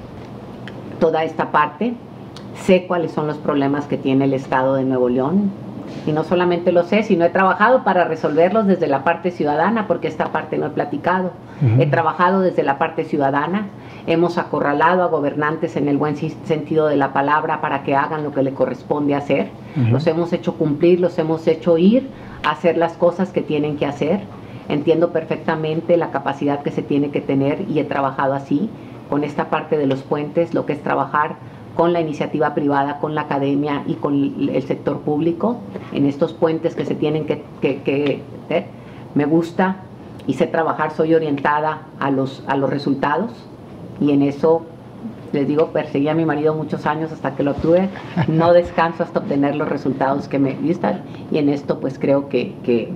esta parte. Sé cuáles son los problemas que tiene el Estado de Nuevo León, y no solamente lo sé, sino he trabajado para resolverlos desde la parte ciudadana, porque esta parte no he platicado. He trabajado desde la parte ciudadana, hemos acorralado a gobernantes en el buen sentido de la palabra para que hagan lo que le corresponde hacer. Los hemos hecho cumplir, los hemos hecho ir a hacer las cosas que tienen que hacer. Entiendo perfectamente la capacidad que se tiene que tener, y he trabajado así, con esta parte de los puentes, lo que es trabajar con la iniciativa privada, con la academia y con el sector público, en estos puentes que se tienen que me gusta y sé trabajar, soy orientada a los resultados, y en eso, les digo, perseguí a mi marido muchos años hasta que lo tuve, no descanso hasta obtener los resultados que me gustan, y en esto pues creo que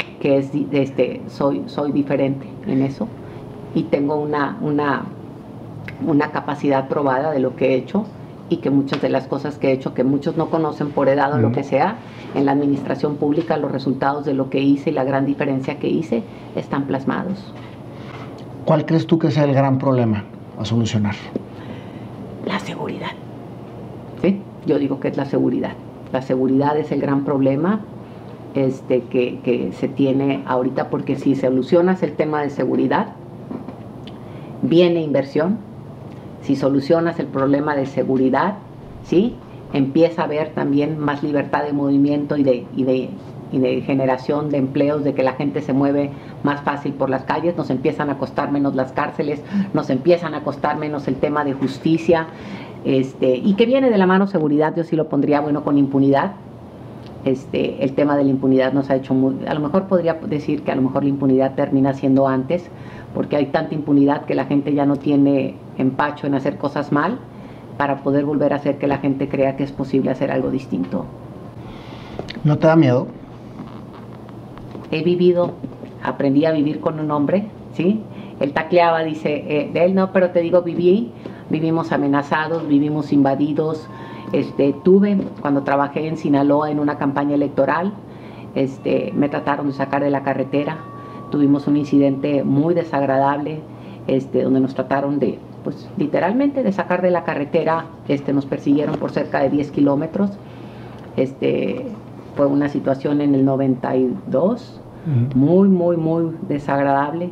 soy diferente en eso, y tengo una capacidad probada de lo que he hecho, y que muchas de las cosas que he hecho, que muchos no conocen por edad o lo que sea, en la administración pública, los resultados de lo que hice y la gran diferencia que hice están plasmados. ¿Cuál crees tú que sea el gran problema a solucionar? La seguridad. ¿Sí? Yo digo que es la seguridad. La seguridad es el gran problema que se tiene ahorita, porque si solucionas el tema de seguridad, viene inversión. Si solucionas el problema de seguridad, ¿sí?, empieza a haber también más libertad de movimiento y de generación de empleos, de que la gente se mueve más fácil por las calles, nos empiezan a costar menos las cárceles, nos empiezan a costar menos el tema de justicia, y que viene de la mano seguridad. Yo sí lo pondría, bueno, con impunidad. El tema de la impunidad nos ha hecho a lo mejor podría decir que a lo mejor la impunidad termina siendo antes, porque hay tanta impunidad que la gente ya no tiene empacho en hacer cosas mal, para poder volver a hacer que la gente crea que es posible hacer algo distinto. ¿No te da miedo? He vivido, aprendí a vivir con un hombre, ¿sí? Él tacleaba, dice, de él no, pero te digo, vivimos amenazados, vivimos invadidos. Tuve, cuando trabajé en Sinaloa en una campaña electoral, me trataron de sacar de la carretera. Tuvimos un incidente muy desagradable, donde nos trataron de, pues literalmente de sacar de la carretera. Nos persiguieron por cerca de 10 kilómetros. Fue una situación en el 92, muy, muy, muy desagradable.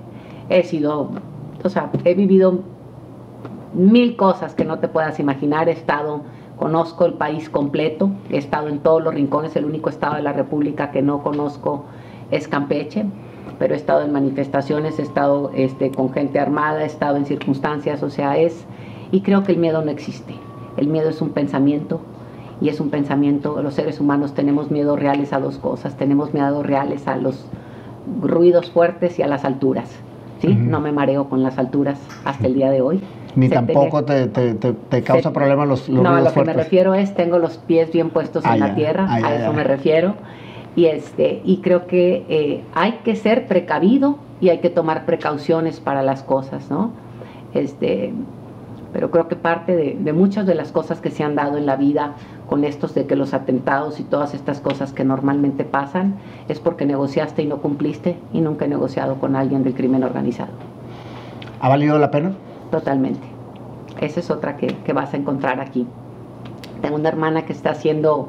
He vivido 1000 cosas que no te puedas imaginar. Conozco el país completo, he estado en todos los rincones. El único estado de la República que no conozco es Campeche, pero he estado en manifestaciones, he estado con gente armada, he estado en circunstancias, y creo que el miedo no existe. El miedo es un pensamiento, y es un pensamiento. Los seres humanos tenemos miedo reales a dos cosas: tenemos miedo reales a los ruidos fuertes y a las alturas, ¿sí? No me mareo con las alturas hasta el día de hoy. Ni tampoco te causa problemas los ruidos fuertes. No, a lo que me refiero es, tengo los pies bien puestos en la tierra, a eso me refiero. Y creo que hay que ser precavido y hay que tomar precauciones para las cosas, ¿no? pero creo que parte de muchas de las cosas que se han dado en la vida con estos de que los atentados y todas estas cosas que normalmente pasan es porque negociaste y no cumpliste, y nunca he negociado con alguien del crimen organizado. ¿Ha valido la pena? Totalmente. Esa es otra que vas a encontrar aquí. Tengo una hermana que está haciendo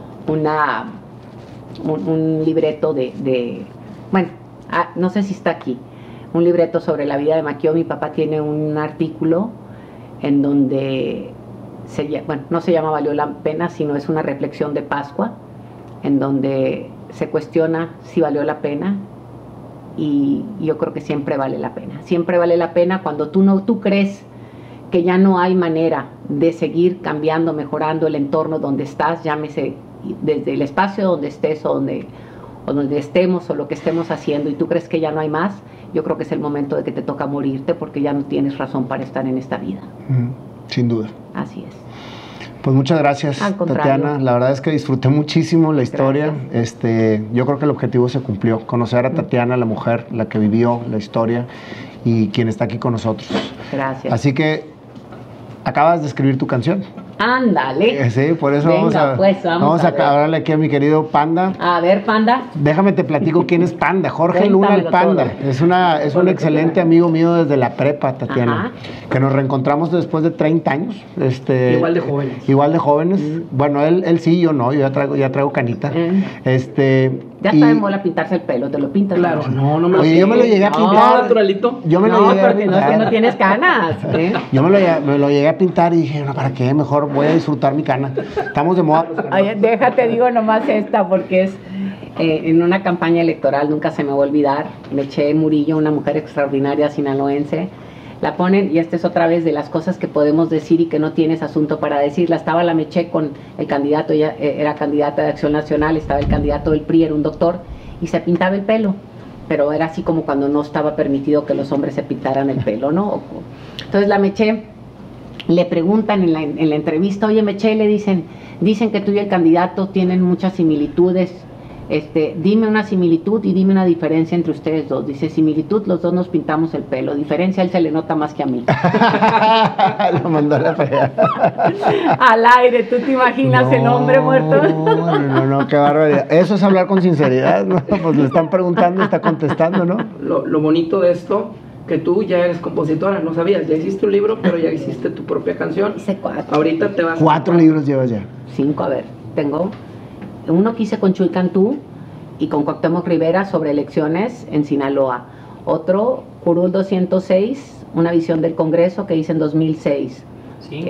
un libreto bueno, no sé si está aquí, un libreto sobre la vida de Makio. Mi papá tiene un artículo en donde, no se llama Valió la pena, sino es una reflexión de Pascua, en donde se cuestiona si valió la pena, y yo creo que siempre vale la pena. Siempre vale la pena cuando tú crees que ya no hay manera de seguir cambiando, mejorando el entorno donde estás, llámese desde el espacio donde estés o donde estemos o lo que estemos haciendo, y tú crees que ya no hay más. Yo creo que es el momento de que te toca morirte, porque ya no tienes razón para estar en esta vida. Sin duda. Así es. Pues muchas gracias, Tatiana. La verdad es que disfruté muchísimo la historia. Yo creo que el objetivo se cumplió. Conocer a Tatiana, la mujer, la que vivió la historia y quien está aquí con nosotros. Gracias. Así que acabas de escribir tu canción. Ándale. Sí, por eso venga, vamos a hablarle aquí a mi querido Panda. A ver, Panda. Déjame te platico quién es Panda. Jorge Luna, el Panda. Todo. Es un excelente amigo mío desde la prepa, Tatiana. Ajá. Que nos reencontramos después de 30 años. Igual de jóvenes. Igual de jóvenes. Bueno, él sí, yo no. Yo ya traigo canita. Ya está de moda pintarse el pelo. ¿Te lo pintas? Claro, no me lo Oye, yo me lo llegué a pintar. Naturalito. Yo me lo llegué a pintar. No, es que no tienes canas. Yo me lo llegué a pintar y dije, no, ¿para qué? Mejor voy a disfrutar mi cana. Estamos de moda. Oye, déjate, digo nomás esta, porque es en una campaña electoral, nunca se me va a olvidar. Meché Murillo, una mujer extraordinaria sinaloense, la ponen, y esta es otra vez de las cosas que podemos decir y que no tienes asunto para decirla. Estaba la Meché con el candidato, ella era candidata de Acción Nacional, estaba el candidato del PRI, era un doctor, y se pintaba el pelo, pero era así como cuando no estaba permitido que los hombres se pintaran el pelo, ¿no? Entonces la Meché, le preguntan en la entrevista, oye Meché, le dicen que tú y el candidato tienen muchas similitudes, dime una similitud y dime una diferencia entre ustedes dos. Dice, similitud, los dos nos pintamos el pelo, diferencia, a él se le nota más que a mí. Lo mandó a la fea. Al aire, ¿tú te imaginas el hombre muerto? No, qué barbaridad. Eso es hablar con sinceridad, ¿no? Pues le están preguntando, está contestando, ¿no? Lo bonito de esto, que tú ya eres compositora, no sabías, ya hiciste un libro, pero ya hiciste tu propia canción. Hice 4. Ahorita te vas 4 libros llevas ya. 5, a ver, tengo uno que hice con Chuy Cantú y con Cuauhtémoc Rivera sobre elecciones en Sinaloa. Otro, Curul 206, una visión del Congreso que hice en 2006. ¿Sí?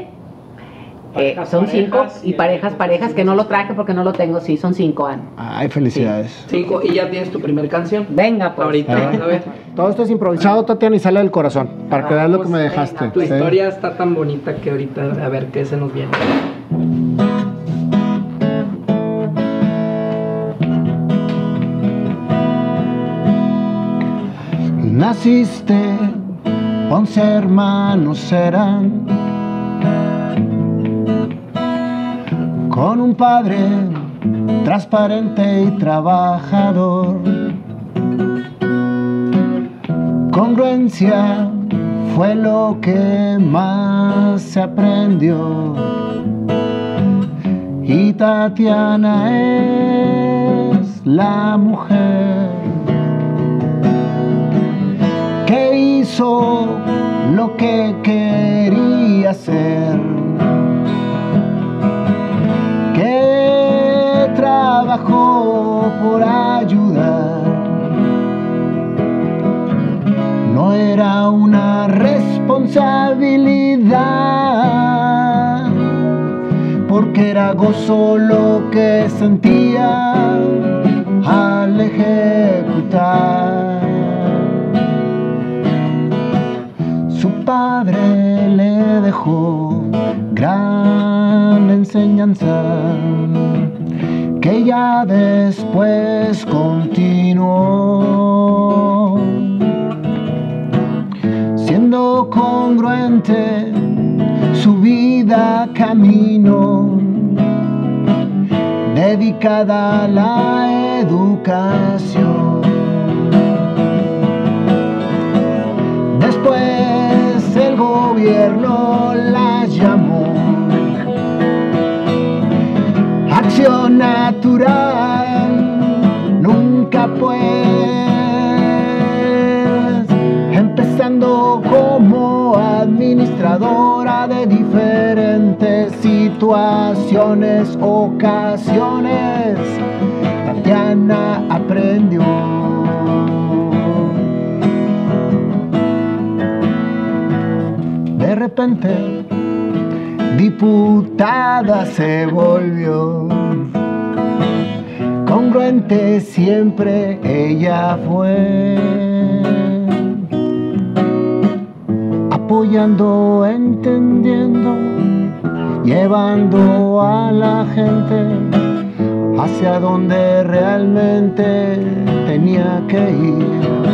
Son 5, y parejas, que no lo traje porque no lo tengo, sí, son 5 años. Ay, felicidades. 5, y ya tienes tu primer canción. Venga, pues. Ahorita vas a ver. Todo esto es improvisado, Tatiana, y sale del corazón, para que veas lo que me dejaste. Tu historia está tan bonita que ahorita, a ver qué se nos viene. Naciste, 11 hermanos eran, con un padre transparente y trabajador. Congruencia fue lo que más se aprendió, y Tatiana es la mujer que hizo lo que quería hacer, que trabajó por ayudar. No era una responsabilidad, porque era gozo lo que sentía al ejecutar. Su padre le dejó gran enseñanza, que ya después continuó, siendo congruente su vida camino, dedicada a la educación. Después el gobierno gobierno la llamó. Acción natural, nunca pues, empezando como administradora de diferentes situaciones, ocasiones, Tatiana aprendió. De repente, diputada se volvió. Congruente siempre ella fue, apoyando, entendiendo, llevando a la gente hacia donde realmente tenía que ir.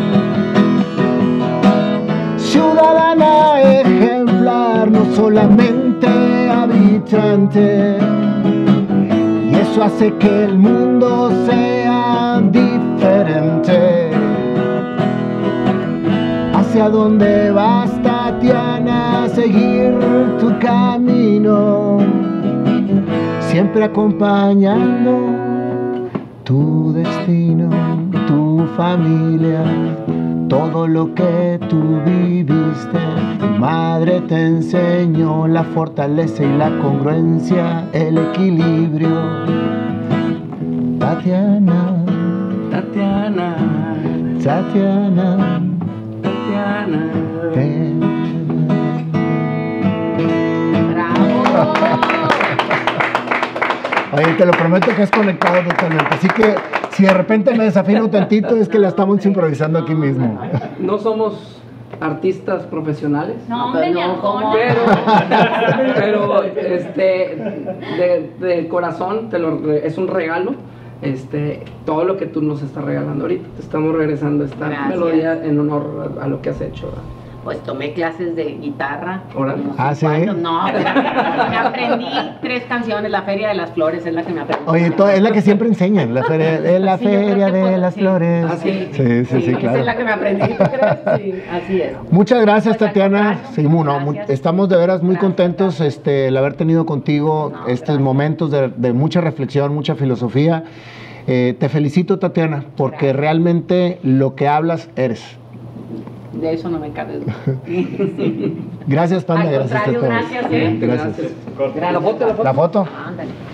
Ciudadana ejemplar, no solamente habitante, y eso hace que el mundo sea diferente. ¿Hacia dónde vas, Tatiana? Seguir tu camino, siempre acompañando tu destino, tu familia, todo lo que tú viviste. Tu madre te enseñó la fortaleza y la congruencia, el equilibrio. Tatiana, Tatiana, Tatiana, Tatiana. ¡Bravo! Oye, te lo prometo que has conectado totalmente. Así que si de repente me desafino un tantito, es que la estamos improvisando aquí mismo. No somos artistas profesionales. No, hombre, ni pero, de corazón es un regalo. Todo lo que tú nos estás regalando ahorita, te estamos regresando esta melodía en honor a lo que has hecho, ¿verdad? Pues tomé clases de guitarra. Órale. Ah, ¿sí? No, me aprendí 3 canciones. La Feria de las Flores es la que me aprendí. Oye, es la que siempre enseñan, la feria, Sí, yo creo que de las sí. flores. Ah, sí. Sí, claro. Esa es la que me aprendí, ¿tú crees? Sí, así es. Muchas gracias, Pues, al Tatiana. contrario, Sí, gracias. estamos de veras muy Gracias, contentos el haber tenido contigo estos gracias. momentos de mucha reflexión, mucha filosofía. Te felicito, Tatiana, porque Gracias. realmente lo que hablas eres. De eso no me cabe duda. Gracias, Panda. Al Gracias a contrario, todos. gracias, Gracias. La foto. La foto. Ándale.